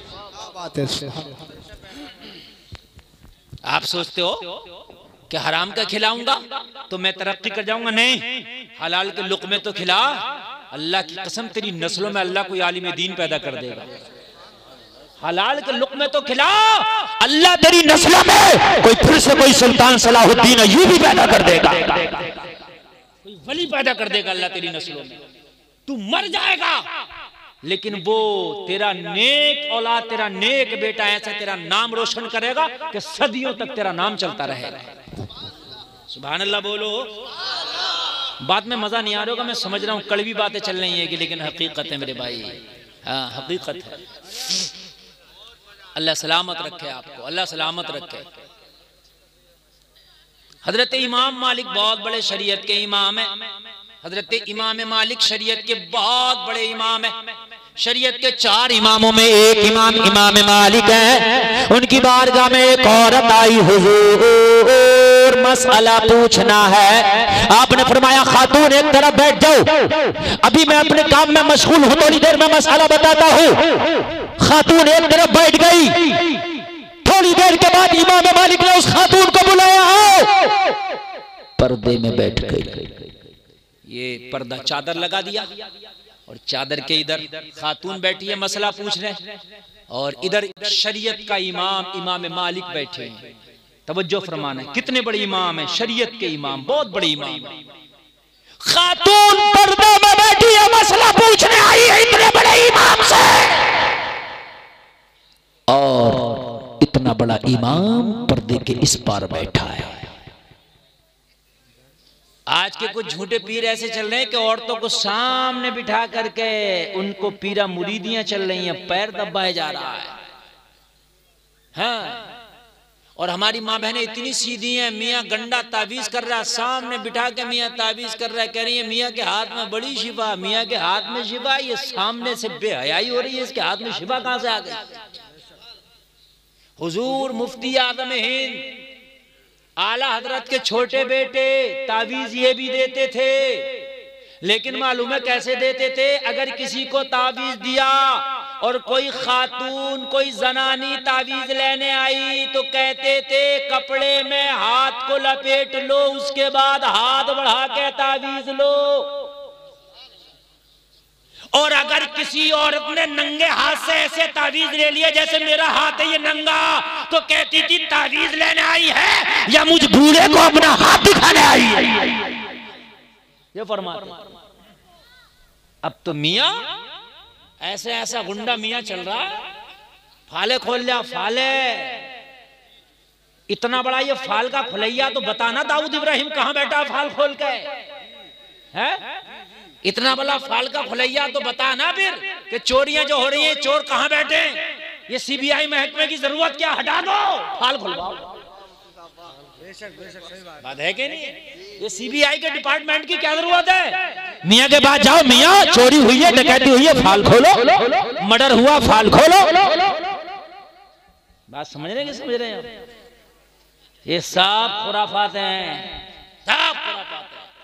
आप सोचते हो कि हराम का खिलाऊंगा तो मैं तरक्की कर जाऊंगा? नहीं, हलाल के लुक़्मे तो खिला, अल्लाह की कसम तेरी नस्लों में अल्लाह कोई आलिम दीन पैदा कर देगा। हलाल के लुक़्मे तो खिला, अल्लाह तेरी नस्लों में कोई फिर से कोई सुल्तान सलाहुद्दीन अय्यूबी पैदा कर देगा, कोई वली पैदा कर देगा अल्लाह तेरी नस्लों में। तू मर जाएगा लेकिन वो तेरा नेक औलाद, तेरा नेक बेटा ऐसा तेरा नाम रोशन करेगा कि सदियों तक तेरा नाम चलता रहेगा। सुभान अल्लाह बोलो। बात में मजा नहीं आ रहा होगा, मैं समझ रहा हूँ, कड़वी बातें चल रही है, लेकिन हकीकत है मेरे भाई। हाँ, हकीकत है। अल्लाह सलामत रखे आपको, अल्लाह सलामत रखे। हजरत इमाम मालिक बहुत बड़े शरीयत के इमाम है। हजरत इमाम मालिक शरीयत के बहुत बड़े इमाम है। शरीयत के चार इमामों में एक इमाम इमाम मालिक है। उनकी बारगाह में एक औरत आई, हुजूर मसला पूछना है। आपने फरमाया खातून एक तरफ बैठ जाओ, अभी मैं अपने काम में मशगूल हूं, थोड़ी देर में मसला बताता हूं। खातून एक तरफ बैठ गई। थोड़ी देर के बाद इमाम मालिक ने उस खातून को बुलाया, आओ। पर्दे में बैठ गई। ये पर्दा चादर लगा दिया और चादर के इधर खातून बैठी है, मसला पूछ रहे, और इधर शरीयत का इमाम इमाम मालिक बैठे हैं। तवज्जो फरमाना, कितने बड़े इमाम है, शरीयत के इमाम, बहुत बड़े इमाम है। खातून पर्दे में बैठी है, मसला पूछने आई है इतने बड़े इमाम से, और इतना बड़ा इमाम पर्दे के इस पार बैठा है। आज के कुछ झूठे पीर ऐसे चल रहे हैं कि औरतों को सामने बिठा करके उनको पीरा मुरीदियां चल रही हैं, पैर दबाया जा रहा है। हाँ, और हमारी माँ बहनें इतनी सीधी हैं, मियाँ गंडा ताबीज कर रहा है, सामने बिठा के मियाँ ताबीज कर रहा है, कह रही है मियाँ के हाथ में बड़ी शिफा, मियाँ के हाथ में शिफा। ये सामने से बेहयाई हो रही है, इसके हाथ में शिफा कहां से आ गई? हुजूर मुफ्ती आज़म हिंद आला हजरत के छोटे बेटे ताबीज ये भी देते थे, लेकिन मालूम है कैसे देते थे? अगर किसी को ताबीज दिया और कोई खातून कोई जनानी ताबीज लेने आई तो कहते थे कपड़े में हाथ को लपेट लो, उसके बाद हाथ बढ़ा के ताबीज लो। और अगर किसी औरत ने नंगे हाथ से ऐसे ताबीज ले लिया जैसे मेरा हाथ है ये नंगा, तो कहती थी ताबीज लेने आई है या मुझ बूढ़े को अपना हाथ दिखाने आई है। ये फरमाते। अब तो मियाँ ऐसे ऐसा गुंडा मियाँ चल रहा है, फाले खोल लिया, फाले इतना बड़ा ये फाल का खुलैया, तो बताना दाऊद इब्राहिम कहां बैठा फाल खोल के है? इतना बड़ा फाल का खुलैया, तो बता ना फिर कि चोरियां जो हो रही हैं चोर कहां बैठे? ये सीबीआई महकमे की जरूरत क्या, हटा दो, फाल खुलवाओ। बात है कि नहीं? ये सीबीआई के डिपार्टमेंट की क्या जरूरत है? मियाँ के पास जाओ, मियाँ चोरी हुई है, डकैती हुई है, फाल खोलो, मर्डर हुआ, फाल खोलो। बात समझ रहे हैं कि समझ रहे हैं? ये सब खुराफात हैं, सब खुराफात हैं।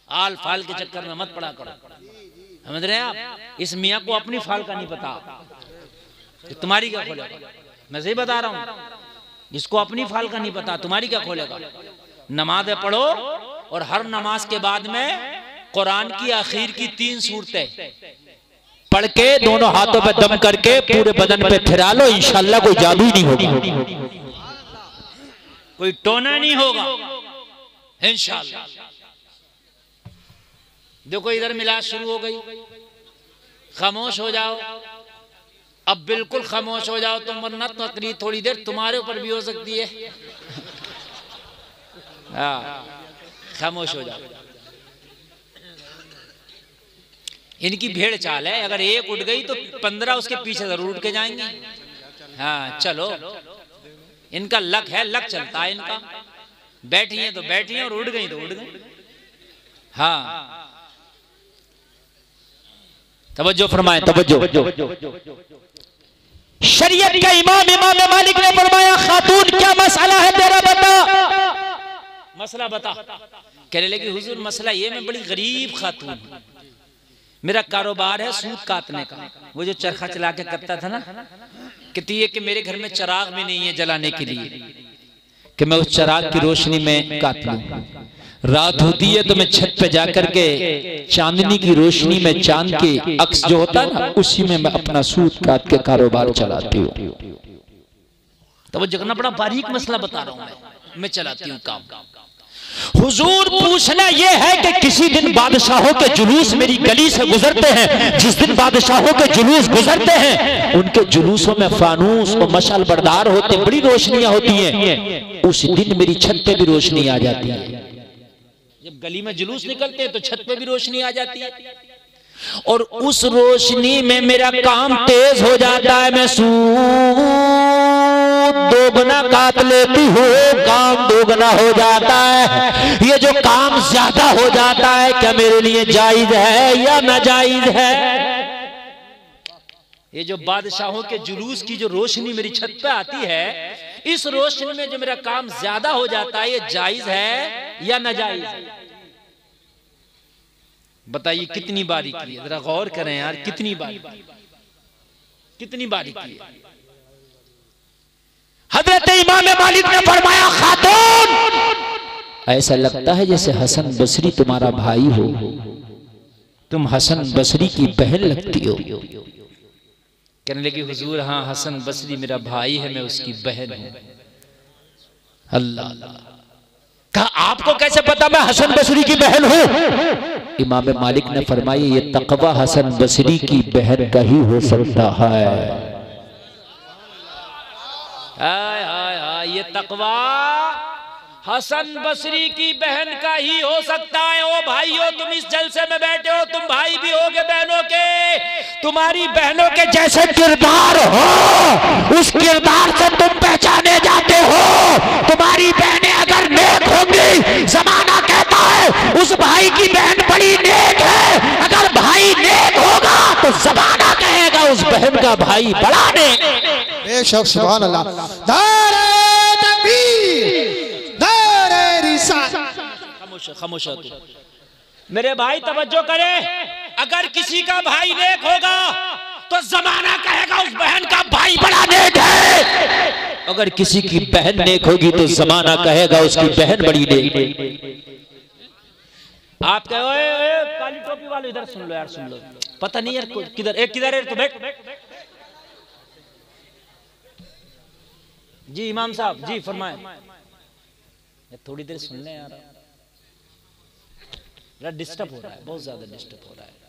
आल फाल के चक्कर में मत पड़ा करो, समझ रहे हैं आप? इस मियाँ को अपनी फाल का नहीं पता तो तुम्हारी क्या खोलेगा। मैं सही बता रहा हूँ, इसको अपनी फाल का नहीं पता, तुम्हारी क्या खोलेगा। नमाज़ें पढ़ो और हर नमाज के बाद में कुरान की आखिर की तीन सूरतें पढ़ के दोनों हाथों पे दम करके पूरे बदन पे फिरा लो, इंशाल्लाह कोई जादू ही नहीं होगा, कोई टोना नहीं होगा इंशाल्लाह। देखो इधर मिलाद शुरू हो गई, खामोश हो जाओ, अब बिल्कुल खामोश हो जाओ तुम, वरना तकरीर थोड़ी देर तुम्हारे ऊपर भी हो सकती है। हाँ, खामोश हो जाओ। इनकी भेड़ चाल है, अगर एक उठ गई तो पंद्रह उसके पीछे जरूर उठ के जाएंगे। हाँ चलो, इनका लक है, लक चलता है इनका। बैठी हैं तो बैठी हैं और उड़ गई तो उड़ गई। हाँ तवज्जो फरमाएं, तवज्जो। शरीयत का इमाम इमाम मालिक ने फरमाया, खातून क्या मसला है तेरा, बता। मसला बता। कहने लगी हुजूर मसला ये, मैं बड़ी गरीब खातून हूं, मेरा कारोबार है सूत काटने का। वो जो चरखा चला के करता था ना, कहती है कि मेरे घर में चिराग भी नहीं है जलाने के लिए कि मैं उस चिराग की रोशनी में काट लूं। रात होती है तो मैं छत पे जाकर के चांदनी की रोशनी में चांद के अक्स जो होता है ना, उसी में मैं अपना सूत काट के कारोबार चलाती हूँ। तो वो जगना बड़ा बारीक मसला बता रहा हूँ मैं, मैं चलाती हूँ काम। हुजूर पूछना यह है कि किसी दिन बादशाहों के जुलूस मेरी गली से गुजरते हैं, जिस दिन बादशाहों के जुलूस गुजरते हैं उनके जुलूसों में फानूस और मशाल बरदार होते, बड़ी रोशनियां होती हैं, उस दिन मेरी छत पे भी रोशनी आ जाती है। जब गली में जुलूस निकलते हैं तो छत पे भी रोशनी आ जाती है, और उस रोशनी में मेरा काम तेज हो जाता है, मैं सूद दोगुना काट लेती हूँ, काम दोगुना हो जाता है। ये जो काम ज्यादा हो जाता है क्या मेरे लिए जायज है या नाजायज है? ये जो बादशाहों के जुलूस की जो रोशनी मेरी छत पे आती है, इस रोशनी में जो मेरा काम ज्यादा हो जाता है, ये जायज है या नाजायज? बताइए कितनी बारीकी है, जरा गौर करें यार, कितनी बारीकी, कितनी बारीकी है। हजरत इमाम मालिक ने फरमाया, खातून ऐसा लगता है जैसे हसन बसरी तुम्हारा भाई हो, तुम हसन बसरी की बहन लगती हो। कहने लगी हुजूर हाँ हसन बसरी मेरा भाई है, मैं उसकी बहन हूं। अल्लाह, कहा आपको कैसे पता मैं हसन बसरी की बहन हूं? इमाम मालिक ने फरमाया, ये तकवा हसन बसरी की बहन का ही हो सकता है। हाय हाय हाय, ये तकवा हसन बसरी की बहन का ही हो सकता है। ओ भाइयों, तुम इस जलसे में बैठे हो, तुम भाई भी होगे बहनों के, तुम्हारी बहनों के जैसे किरदार हो उस किरदार से तुम पहचाने जाते हो। तुम्हारी बहनें अगर नेक होंगी, जमाना कहता है उस भाई की बहन बड़ी नेक है, अगर भाई नेक होगा तो जमाना कहेगा उस बहन का भाई बड़ा नेक। बेशक सुभान अल्लाह। नारे तकबीर, नारे रिसालत। खामोश खामोश तू मेरे भाई, तवज्जो करे, अगर किसी का भाई नेक होगा तो जमाना कहेगा उस बहन का भाई बड़ा नेक है। अगर किसी की बहन नेक होगी तो जमाना कहेगा उसकी बहन बड़ी नेक। आप कहो काली टोपी वाले इधर सुन लो यार, सुन लो, पता नहीं यार किधर एक किधर है, तो बैठ जी। इमाम साहब जी फरमाएं, थोड़ी देर सुन ले यार, डिस्टर्ब हो रहा है, बहुत ज्यादा डिस्टर्ब हो रहा है।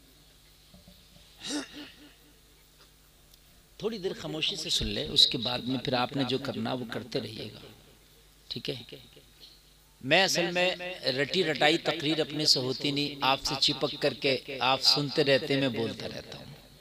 थोड़ी देर खामोशी से सुन ले, उसके बाद में फिर आपने जो करना वो करते रहिएगा, ठीक है? मैं असल में रटी रटाई तकरीर अपने से होती नहीं, आपसे चिपक करके आप सुनते रहते, मैं बोलता रहता हूँ।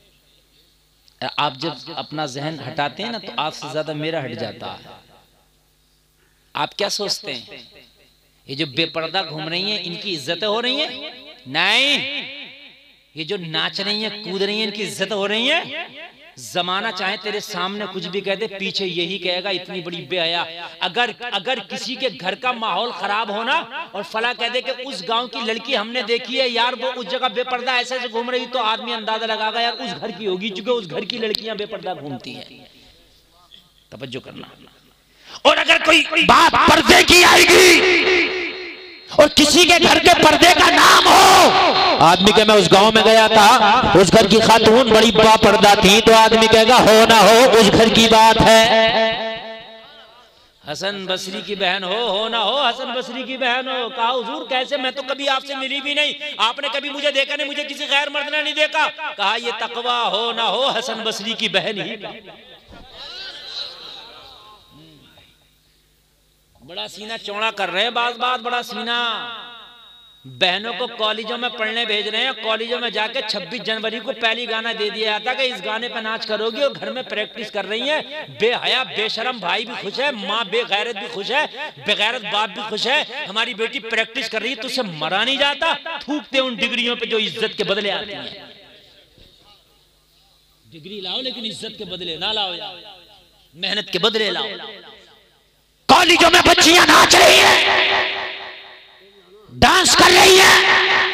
आप जब अपना जहन हटाते हैं ना तो आपसे ज्यादा मेरा हट जाता है। आप क्या सोचते हैं ये जो बेपर्दा घूम रही हैं इनकी इज्जतें हो रही हैं? नहीं, ये जो नाच रही हैं कूद रही हैं इनकी इज्जत हो रही है? जमाना चाहे तेरे सामने कुछ भी कह दे, पीछे यही कहेगा इतनी बड़ी बेहया। अगर अगर किसी के घर का माहौल खराब होना और फला कह दे कि उस गांव की लड़की हमने देखी है यार, वो उस जगह बेपर्दा ऐसे ऐसे घूम रही, तो आदमी अंदाजा लगाएगा यार उस घर की होगी, क्योंकि उस घर की लड़कियां बेपर्दा घूमती हैं। तवज्जो करना। और अगर कोई बात पर्दे की आएगी और किसी के घर के पर्दे का नाम हो, आदमी के मैं उस गांव में गया था, उस घर की खातून बड़ी बापर्दा थी, तो आदमी कहेगा हो ना हो उस घर की बात है। हसन बसरी की बहन हो हो ना हो, हसन बसरी की बहन हो। कहा हुजूर कैसे, मैं तो कभी आपसे मिली भी नहीं, आपने कभी मुझे देखा नहीं, मुझे किसी गैर मर्द ने नहीं देखा। कहा ये तकवा हो ना हो हसन बसरी की बहन ही। बड़ा सीना चौड़ा कर रहे हैं बात बात, बड़ा सीना। बहनों को कॉलेजों में पढ़ने भेज रहे हैं, कॉलेजों में जाके छब्बीस जनवरी को पहली गाना दे दिया जाता कि इस गाने पे नाच करोगी, और घर में प्रैक्टिस कर रही है। बेहया बेशरम भाई भी खुश है, माँ बेगैरत भी खुश है, बेगैरत बाप भी खुश है। हमारी बेटी प्रैक्टिस कर रही है, तो उसे मरा नहीं जाता। थूकते उन डिग्रियों पे जो इज्जत के बदले आती है। डिग्री लाओ लेकिन इज्जत के बदले ना लाओ, मेहनत के बदले लाओ। कॉलेजों में बच्चियां नाच रही हैं, डांस कर रही हैं,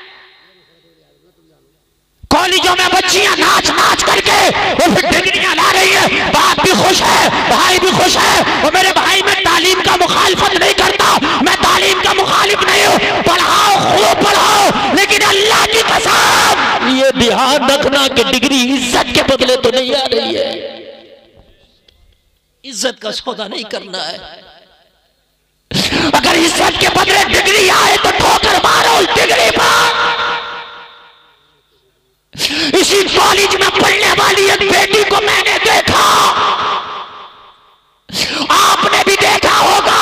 कॉलेजों में बच्चियां नाच नाच करके वो फिर डिग्रियां ला रही है। बाप भी खुश है, भाई भी खुश है। और मेरे भाई मैं तालीम का मुखालिफत नहीं करता, मैं तालीम का मुखालिफ नहीं हूं। पढ़ाओ, खूब पढ़ाओ, लेकिन अल्लाह की कसम ये ध्यान रखना कि डिग्री इज्जत के बदले तो नहीं आ रही है। इज्जत का सौदा नहीं करना है। अगर इज्जत के बदले डिग्री आए तो ठोकर मारो उस डिग्री पर। इसी कॉलेज में पढ़ने वाली एक बेटी को मैंने देखा, आपने भी देखा होगा।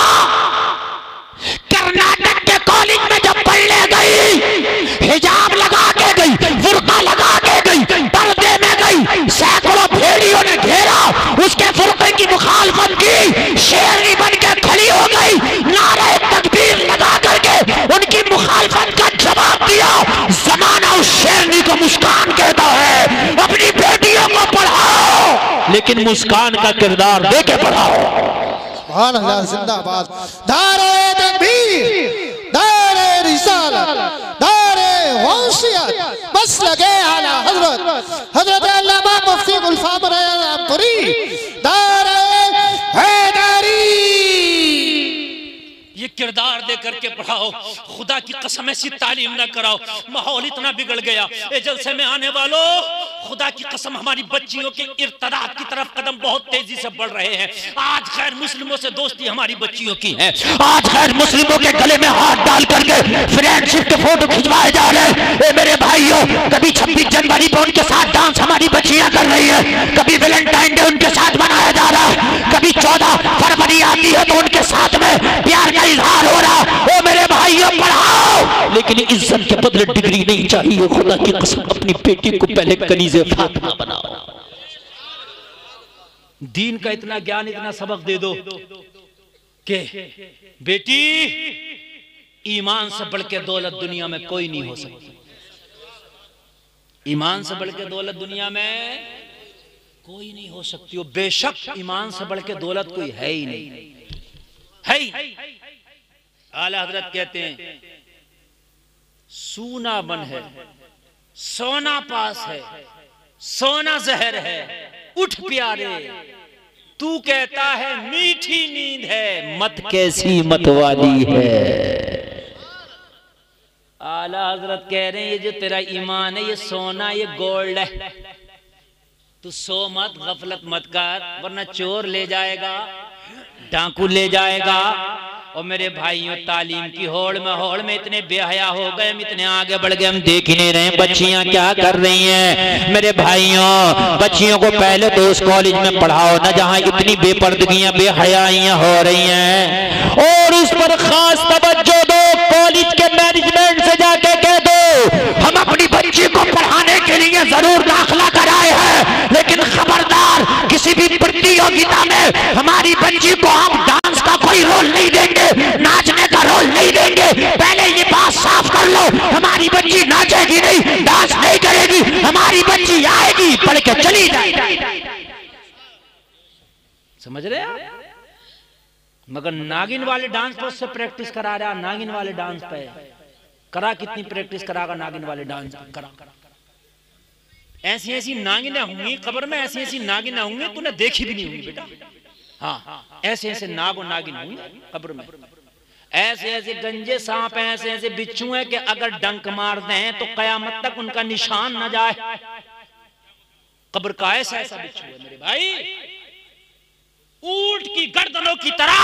कर्नाटक के कॉलेज में जब पढ़ने गई, हिजाब लगा के गई, बुर्का लगा के गई, पर्दे में गई, सैकड़ों भेड़ियों ने घेरा, उसके बुर्के की मुखालफत की, शेरनी बन के खड़ी हो गई, नारे तकबीर लगा करके उनकी मुखालफत का जवाब दिया। जमाना उस शेरनी को मुस्कान कहता है। अपनी बेटियों को पढ़ाओ, लेकिन मुस्कान का किरदार दे के पढ़ाओ। सुभान अल्लाह, जिंदाबाद। दारे तकबीर, दारे रिसालत, दारे गौसियत, बस लगे आला हजरत हजरत अल्लामा मुफ्ती गुलफाम रयापुरी, दारे हैदरी। ये किरदार दे करके पढ़ाओ। खुदा की कसम ऐसी तालीम ना कराओ, माहौल इतना बिगड़ गया। ए जलसे में आने वालों, खुदा की कसम हमारी बच्चियों के इर्तदाद की तरफ कदम बहुत तेजी से बढ़ रहे हैं। आज खैर मुस्लिमों से दोस्ती हमारी बच्चियों की है। आज खैर मुस्लिमों के गले में हाथ डाल करके फ्रेंडशिप के फोटो खिंचवाए जा रहे हैं। ए मेरे भाइयों, कभी छब्बीस जनवरी पर उनके साथ डांस हमारी बच्चियां कर रही है, कभी वैलेंटाइन डे उनके साथ मनाया जा रहा है, कभी चौदह फरवरी आती है तो उनके साथ में प्यार का इजहार हो रहा। ओ मेरे भाइयों, पढ़ाओ, लेकिन इज्जत के बदले डिग्री नहीं चाहिए। खुदा की कसम अपनी बेटी को पहले कनीज़े फातिमा बनाओ। दीन का इतना ज्ञान, इतना सबक दे दो कि बेटी ईमान से बढ़ के दौलत दुनिया में कोई नहीं हो सकती। ईमान से बढ़ के दौलत दुनिया में कोई नहीं हो सकती। हो बेशक ईमान से बढ़ के दौलत कोई है ही नहीं, है ही। आला हजरत कहते हैं सूना बन है, सोना पास है, सोना जहर है, उठ प्यारे तू कहता है मीठी नींद है, मत कैसी मत वाली है। आला हजरत कह रहे हैं ये जो तेरा ईमान है, ये सोना, ये गोल्ड है। तू सो मत, गफलत मत कर, वरना चोर ले जाएगा, डाकू ले जाएगा। और मेरे भाइयों, तालीम की होड़ में होड़ में इतने बेहया हो गए, हम इतने आगे बढ़ गए, हम देख ही नहीं रहे बच्चियां क्या कर रही हैं। मेरे भाइयों, बच्चियों को पहले तो उस कॉलेज में पढ़ाओ ना जहां इतनी बेपर्दगियां बेहयाइयां हो रही हैं, और उस पर खास तवज्जो दो। कॉलेज के मैनेजमेंट से जाके कह दो हम अपनी बच्ची को पढ़ाने के लिए जरूर दाखिला कराए हैं, लेकिन खबरदार किसी भी प्रतियोगिता में हमारी बच्ची को हम डांस का कोई रोल नहीं देंगे, नाचने का रोल नहीं देंगे। पहले ये बात साफ कर लो, हमारी बच्ची नाचेगी नहीं, डांस नहीं करेगी, हमारी बच्ची आएगी, बाकी पढ़ के चली जाए। समझ रहे आप? मगर नागिन वाले डांस पर उससे प्रैक्टिस करा रहा, नागिन वाले डांस पे करा, कितनी प्रैक्टिस करागा नागिन वाले डांस पे करा। ऐसी ऐसी नागिनें होंगी कब्र में, ऐसी ऐसी नागिनें होंगी तूने देखी भी नहीं होंगी बेटा। हाँ, ऐसे ऐसे नाग और नागिन होंगे कब्र में। ऐसे ऐसे गंजे सांप हैं, ऐसे ऐसे बिच्छू हैं कि अगर डंक मार दें तो कयामत तक उनका निशान न जाए। कब्र का ऐसा ऐसा बिच्छू है मेरे भाई, ऊंट की गर्दनों की तरह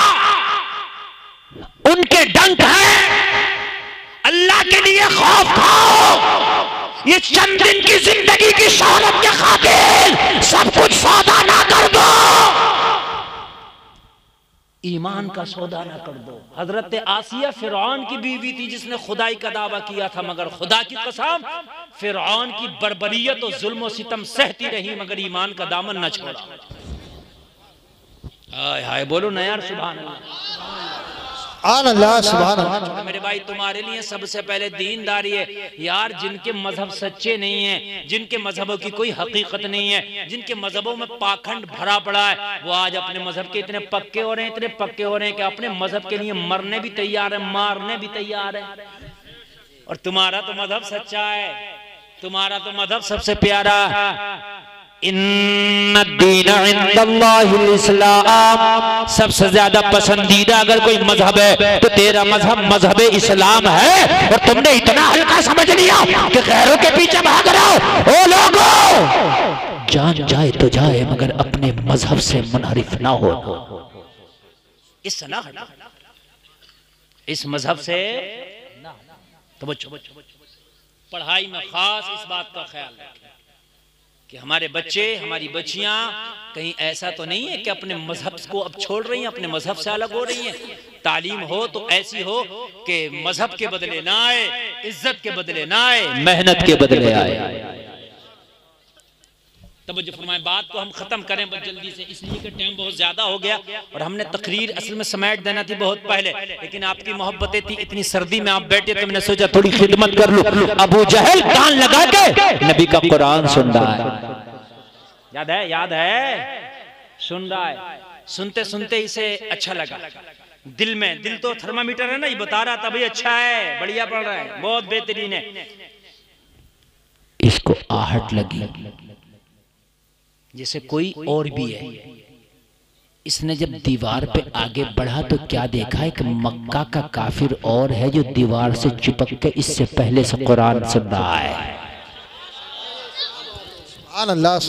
उनके डंक हैं। अल्लाह के लिए खौफ खाओ। ये चंद दिन की जिंदगी की शोहरत के खातिर सब कुछ सौदा ना कर दो, ईमान का सौदा ना कर दो। हजरत आसिया फिरौन की बीवी थी जिसने खुदाई का दावा किया था, मगर खुदा की कसम फिरौन की बर्बरियत और जुल्म और सितम सहती रही मगर ईमान का दामन न छोड़ा। हाय हाय बोलो ना यार, सुभान अल्लाह, सुभान अल्लाह। मेरे भाई तुम्हारे लिए सबसे पहले दीनदारी है यार। जिनके मजहब सच्चे नहीं है, जिनके मजहबों की कोई हकीकत नहीं है, जिनके मजहबों में पाखंड भरा पड़ा है, वो आज अपने मजहब के इतने पक्के हो रहे हैं, इतने पक्के हो रहे हैं कि अपने मजहब के लिए मरने भी तैयार है, मारने भी तैयार है। और तुम्हारा तो मजहब सच्चा है, तुम्हारा तो मजहब सबसे प्यारा है। इन्ना दीन इंदल्लाहिल इस्लाम, सबसे ज्यादा पसंदीदा अगर कोई मजहब है तो तेरा मजहब मजहब इस्लाम है। और तुमने इतना हल्का समझ लिया कि गैरों के पीछे भाग रहे हो। ओ लोगों, जान जाए तो जाए मगर अपने मजहब से मुनहरिफ ना हो। इस ना इस मजहब से तो पढ़ाई में खास इस बात का ख्याल रखें कि हमारे बच्चे, हमारी बच्चियां कहीं ऐसा तो नहीं है कि अपने मजहब को अब छोड़ रही हैं, अपने मजहब से अलग हो रही हैं। तालीम हो तो ऐसी हो कि मजहब के बदले ना आए, इज्जत के बदले ना आए, मेहनत के बदले आए। तब जो फरमाए बात को हम खत्म करें बस जल्दी से, इसलिए कि टाइम बहुत ज्यादा हो गया और हमने तकरीर असल में समेट देना थी बहुत पहले, लेकिन आपकी मोहब्बतें थी, इतनी सर्दी में आप बैठे तो मैंने सोचा थोड़ी खिदमत कर लूं। अबू जहल कान लगा के नबी का कुरान सुन रहा है। याद है, याद है, सुन रहा है। सुनते सुनते इसे अच्छा लगा दिल में, दिल तो थर्मामीटर है ना, ये बता रहा था भाई अच्छा है, बढ़िया पढ़ रहा है, बहुत बेहतरीन है। इसको आहट लगी जैसे कोई और भी है। इसने जब दीवार पे आगे बढ़ा तो क्या देखा, एक मक्का का काफिर और है जो दीवार से चिपक के इससे पहले से कुरान सुन रहा है। अल्लाह,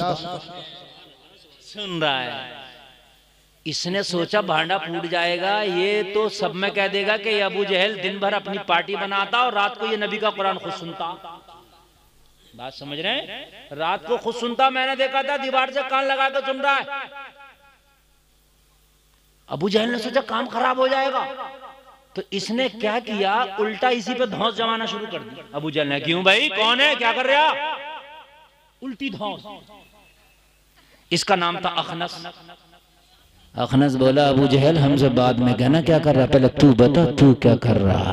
सुन रहा है। इसने सोचा भांडा फूट जाएगा, ये तो सब में कह देगा कि ये अबू जहल दिन भर अपनी पार्टी बनाता और रात को ये नबी का कुरान खुद सुनता। बात समझ रहे हैं? रात को खुद सुनता, मैंने देखा था दीवार से कान लगा के सुन रहा है। अबू जहल ने सोचा काम खराब हो जाएगा, तो इसने क्या किया, उल्टा इसी पे धौंस जमाना शुरू कर दिया। अबू जहल ने, क्यों भाई, कौन है, क्या कर रहा? उल्टी धौंस। इसका नाम था अखनस। अखनस बोला अबू जहल हमसे बाद में कहना क्या कर रहा, पहले तू बता तू क्या कर रहा।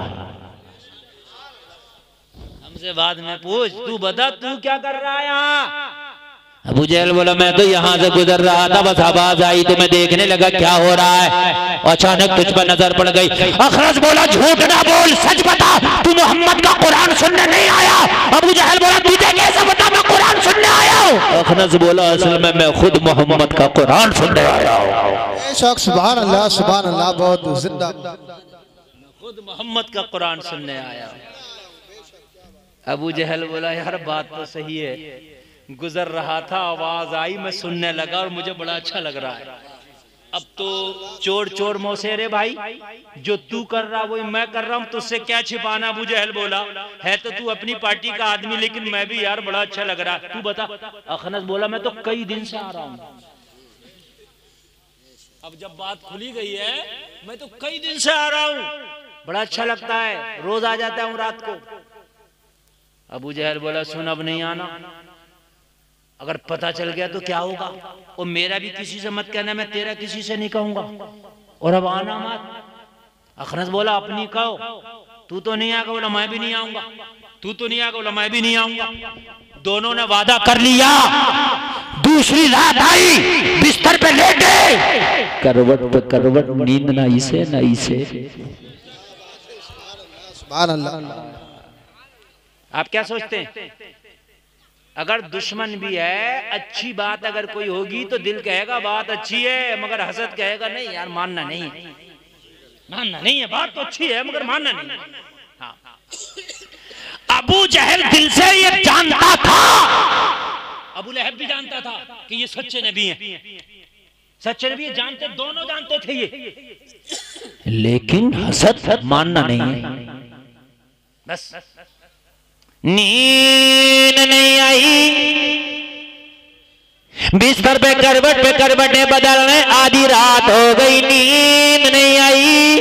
हमसे बाद में पूछ, तू बता तू क्या कर रहा है यहाँ। अबू जहल बोला मैं तो यहाँ से गुजर रहा था, बस आवाज आई तो मैं देखने लगा क्या हो रहा है, अचानक तुझ पर नजर पड़ गई। अखनस बोला झूठ ना बोल, सच बता, तू मोहम्मद का कुरान सुनने नहीं आया। अबू जहल बोला तुझे कैसे बता मैं कुरान सुनने आया हूँ। अखनस बोला असल में मैं खुद मोहम्मद का कुरान सुनने आया हूँ। सुभान अल्लाह, सुभान अल्लाह, बहुत जिंदा, खुद मोहम्मद का कुरान सुनने आया। अबू जहल बोला यार बात तो सही है, गुजर रहा था आवाज आई मैं सुनने लगा और मुझे बड़ा अच्छा लग रहा है। अब तो चोर चोर मौसेरे भाई, जो तू कर रहा वही मैं कर रहा हूँ, तुझसे क्या छिपाना। अबू जहल बोला है तो तू अपनी पार्टी का आदमी, लेकिन मैं भी यार बड़ा अच्छा लग रहा है, तू बता। अखनस बोला मैं तो कई दिन से आ रहा हूँ। अब जब बात खुली गई है, मैं तो कई दिन से आ रहा हूँ, बड़ा अच्छा लगता है, रोज आ जाता हूँ रात को। अबू जहल बोला सुन अब नहीं आना, अगर पता चल गया तो क्या होगा, और मेरा भी किसी से मत कहना, मैं तेरा किसी से नहीं कहूंगा, और अब आना मत। अखनस बोला अपनी कहो, तू तो नहीं आएगा, बोला मैं भी नहीं आऊंगा, तू तो नहीं आएगा, बोला मैं भी नहीं आऊंगा। दोनों ने वादा कर लिया। दूसरी रात आई, बिस्तर पे लेटे, करवट पे करवट, नींद ना इसे ना इसे। सुभान अल्लाह। आप क्या सोचते हैं? अगर दुश्मन भी है, अच्छी बात अगर कोई होगी तो दिल कहेगा बात अच्छी है, मगर हसद कहेगा नहीं यार मानना नहीं है, मानना नहीं है, बात तो अच्छी है मगर मानना नहीं है। हाँ। अबू जहल दिल से ये जानता था, अबू लहब भी जानता था कि ये सच्चे नबी हैं, सच्चे नबी जानते, दोनों जानते थे ये, लेकिन हसद मानना नहीं है। बस नींद नहीं आई, बिस्तर पे करवट पे करवटें बदलने, आधी रात हो गई, नींद नहीं आई।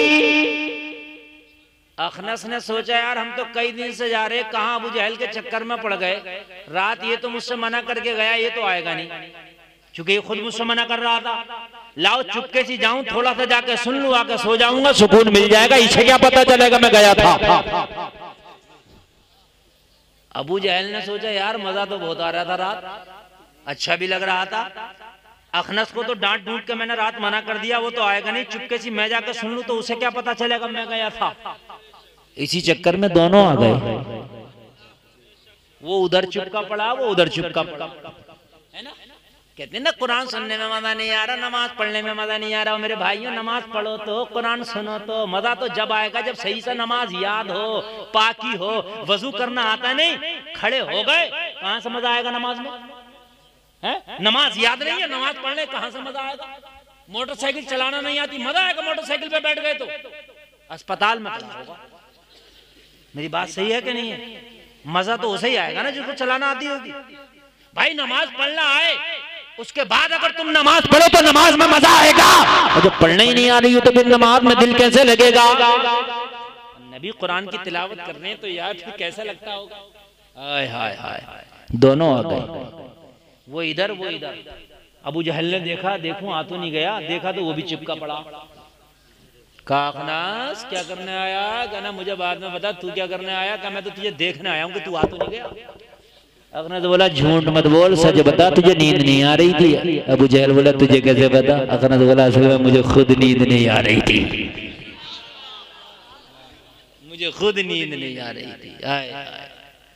अखनस ने सोचा यार हम तो कई दिन से जा रहे, कहां अबू जहल के चक्कर में पड़ गए, रात ये तो मुझसे मना करके गया, ये तो आएगा नहीं, क्योंकि ये खुद मुझसे मना कर रहा था। लाओ चुपके से जाऊं, थोड़ा सा जाके सुन लूं, आके सो जाऊंगा, सुकून मिल जाएगा, इसे क्या पता चलेगा मैं गया था। अबू जहल ने सोचा यार मजा तो बहुत आ रहा था, रात अच्छा भी लग रहा था, अखनस को तो डांट डूट के मैंने रात मना कर दिया, वो तो आएगा नहीं, चुपके से मैं जाकर सुन लूं तो उसे क्या पता चलेगा मैं गया था। इसी चक्कर में दोनों आ गए। वो उधर चुपका पड़ा, वो उधर चुपका पड़ा, है ना। कहते हैं ना कुरान सुनने में मजा नहीं आ रहा, नमाज पढ़ने में मजा नहीं आ रहा। मेरे भाइयों नमाज पढ़ो तो, कुरान सुनो तो, मजा तो जब आएगा जब सही से नमाज याद हो, पाकी हो, वजू करना आता नहीं, खड़े हो गए, कहां से मजा आएगा नमाज में? है नमाज याद नहीं है, नमाज पढ़ने कहां से मजा आएगा? मोटरसाइकिल चलाना नहीं आती, मजा आएगा मोटरसाइकिल पे बैठ गए तो? अस्पताल में पड़ा होगा। मेरी बात सही है कि नहीं है? मजा तो उसे ही आएगा ना जिसको चलाना आती होगी। भाई नमाज पढ़ना आए, उसके बाद अगर तुम नमाज पढ़ो तो नमाज में मजा आएगा, और जब पढ़ने ही नहीं आ रही हो तो फिर नमाज में दिल कैसे लगेगा? नबी कुरान की तिलावत कर रहे हैं तो यार फिर कैसा लगता होगा? हाय हाय हाय, दोनों आ गए, वो इधर वो इधर। अबू जहल ने देखा, देखूं आ तो नहीं गया, देखा तो वो भी चिपका पड़ा। कहा अखनास क्या करने आया? कहना मुझे बाद में बता तू क्या करने आया? कहा मैं तो तुझे देखने आया हूं कि तू आ तो नहीं गया। अखनस बोला झूठ मत बोल, सच बता, तुझे नींद नहीं आ रही थी। अबू जहल बोला तुझे कैसे पता? अखनस बोला असल में मुझे खुद नींद नहीं आ रही थी, मुझे खुद नींद नहीं आ रही थी। आए, आए।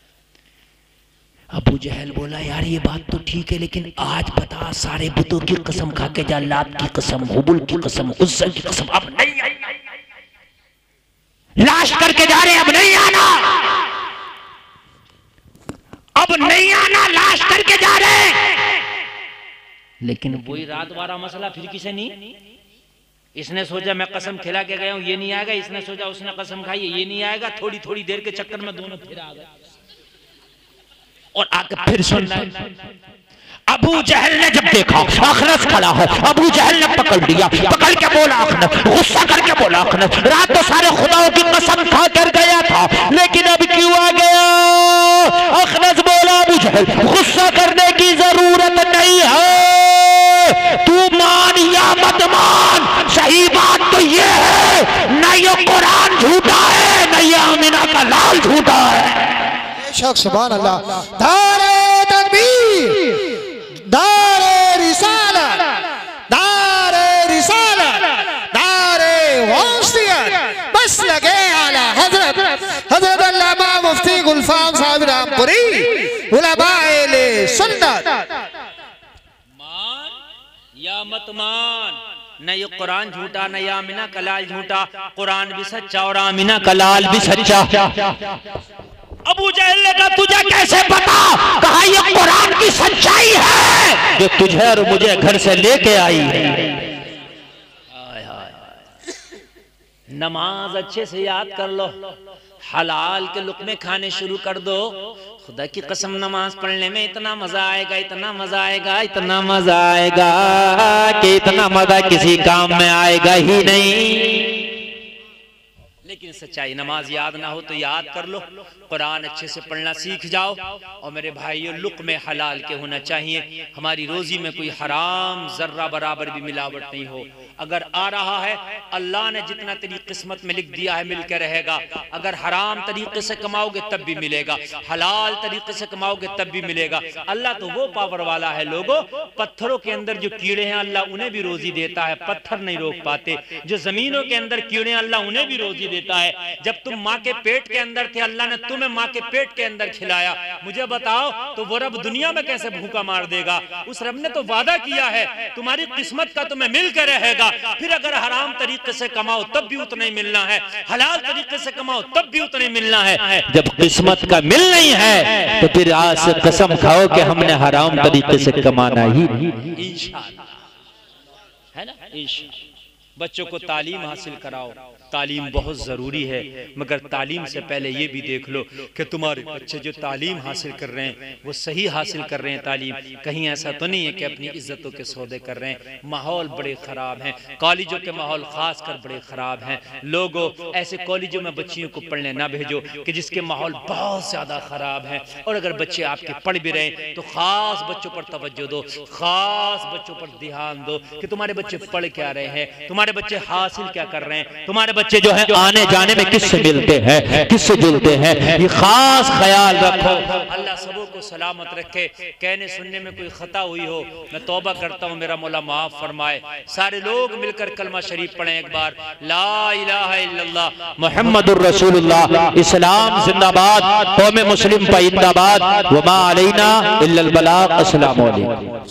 अबू जहल बोला यार ये बात तो ठीक है, लेकिन आज बता, सारे बुतों की कसम खा के जा, लात की कसम, हुबुल की कसम, उज्जा की कसम, अब नहीं आई, लाश करके जा रहे, अब नहीं आना, अब नहीं आना, लाश करके जा रहे। लेकिन वही रात वाला मसला फिर किसे नहीं। इसने सोचा मैं कसम खिला के गया हूं ये नहीं आएगा, इसने सोचा उसने कसम खाई ये नहीं आएगा, थोड़ी थोड़ी देर के चक्कर में दोनों फिर आ गए और आके फिर सुनना। अबू जहल ने जब देखा अखनस खड़ा है, अबू जहल ने पकड़ लिया, पकड़ के बोला अखनस, गुस्सा करके बोला अखनस, रात तो सारे खुदाओं की कसम खा कर गया था, लेकिन अब क्यों आ गया? अखनस बोला अबू जहल गुस्सा करने की जरूरत नहीं है, तू मान या मत मान, सही बात तो ये है न ये कुरान झूठा है न ये आमिना का लाल झूठा है। सुभान अल्लाह। दारे तकबीर, दारे रिसालत, दारे रिसालत, दारे वसीयत, बस लगे आला हजरत हजरत अल्लामा मुफ्ती गुलफाम साहब रामपुरी उलमाए ले सुन्नत। मान या मत मान, न ये कुरान झूठा न ये आमिना का लाल झूठा, कुरान भी सच्चा और आमिना का लाल भी सच्चा। अबू जहल ने कहा तुझे कैसे पता? कहा ये कुरान की सच्चाई है जो तुझे और मुझे घर से लेके आई है। नमाज अच्छे से याद कर लो, हलाल के लुक़्मे खाने शुरू कर दो। खुदा की कसम नमाज पढ़ने में इतना मजा आएगा, इतना मजा आएगा, इतना मजा आएगा कि इतना मजा किसी काम में आएगा ही नहीं। लेकिन सच्चाई नमाज याद ना हो तो याद कर लो, कुरान अच्छे से पढ़ना सीख जाओ। और मेरे भाइयों लुक़्मे हलाल के होना चाहिए, हमारी रोजी में कोई हराम जर्रा बराबर भी मिलावट नहीं हो। अगर आ रहा है अल्लाह ने जितना तेरी किस्मत में लिख दिया है मिल के रहेगा। अगर हराम तरीके से कमाओगे तब भी मिलेगा, हलाल तरीके से कमाओगे तब भी मिलेगा। अल्लाह तो वो पावर वाला है लोगों, पत्थरों के अंदर जो कीड़े हैं अल्लाह उन्हें भी रोजी देता है, पत्थर नहीं रोक पाते। जो जमीनों के अंदर कीड़े हैं अल्लाह उन्हें भी रोजी देता है। जब तुम माँ के पेट के अंदर थे अल्लाह ने तुम्हें माँ के पेट के अंदर खिलाया। मुझे बताओ तो वो रब दुनिया में कैसे भूखा मार देगा? उस रब ने तो वादा किया है तुम्हारी किस्मत का तुम्हें मिल के रहेगा। फिर अगर हराम तरीके से कमाओ तब भी उतना ही मिलना है, हलाल तरीके से कमाओ तब भी उतना ही मिलना है। जब किस्मत का मिल नहीं है तो फिर आज से कसम खाओ कि हमने हराम तरीके से कमाना ही इंशाअल्लाह, है ना? इंशाअल्लाह। बच्चों को तालीम हासिल कराओ, तालीम बहुत ज़रूरी है, मगर तालीम से पहले ये भी देख लो कि तुम्हारे बच्चे जो तालीम हासिल कर रहे हैं वो सही हासिल कर रहे हैं तालीम। कहीं ऐसा तो नहीं है कि अपनी इज्जतों के सौदे कर रहे हैं। माहौल बड़े ख़राब हैं, कॉलेजों के माहौल ख़ास कर बड़े ख़राब हैं। लोगों ऐसे कॉलेजों में बच्चियों को पढ़ने ना भेजो कि जिसके माहौल बहुत ज़्यादा ख़राब हैं। और अगर बच्चे आपके पढ़ भी रहे हैं तो ख़ास बच्चों पर तवज्जो दो, ख़ास बच्चों पर ध्यान दो कि तुम्हारे बच्चे पढ़ क्या रहे हैं, तुम्हारे बच्चे हासिल क्या कर रहे हैं, तुम्हारे बच्चे जो है आने जाने में किससे मिलते हैं, किससे जुलते हैं, ये खास ख्याल रखो। अल्लाह सबों को सलामत रखे। कहने सुनने में कोई खता हुई हो मैं तौबा करता हूँ, मेरा मौला माफ फरमाए। सारे लोग मिलकर कलमा शरीफ पढ़ें एक बार, ला इलाहा इल्लल्लाह मुहम्मदुर रसूलुल्लाह। इस्लाम जिंदाबाद, कौम मुस्लिम पाइंदाबाद, वमा अलैना इल्लल बलाग। अस्सलामु अलैकुम।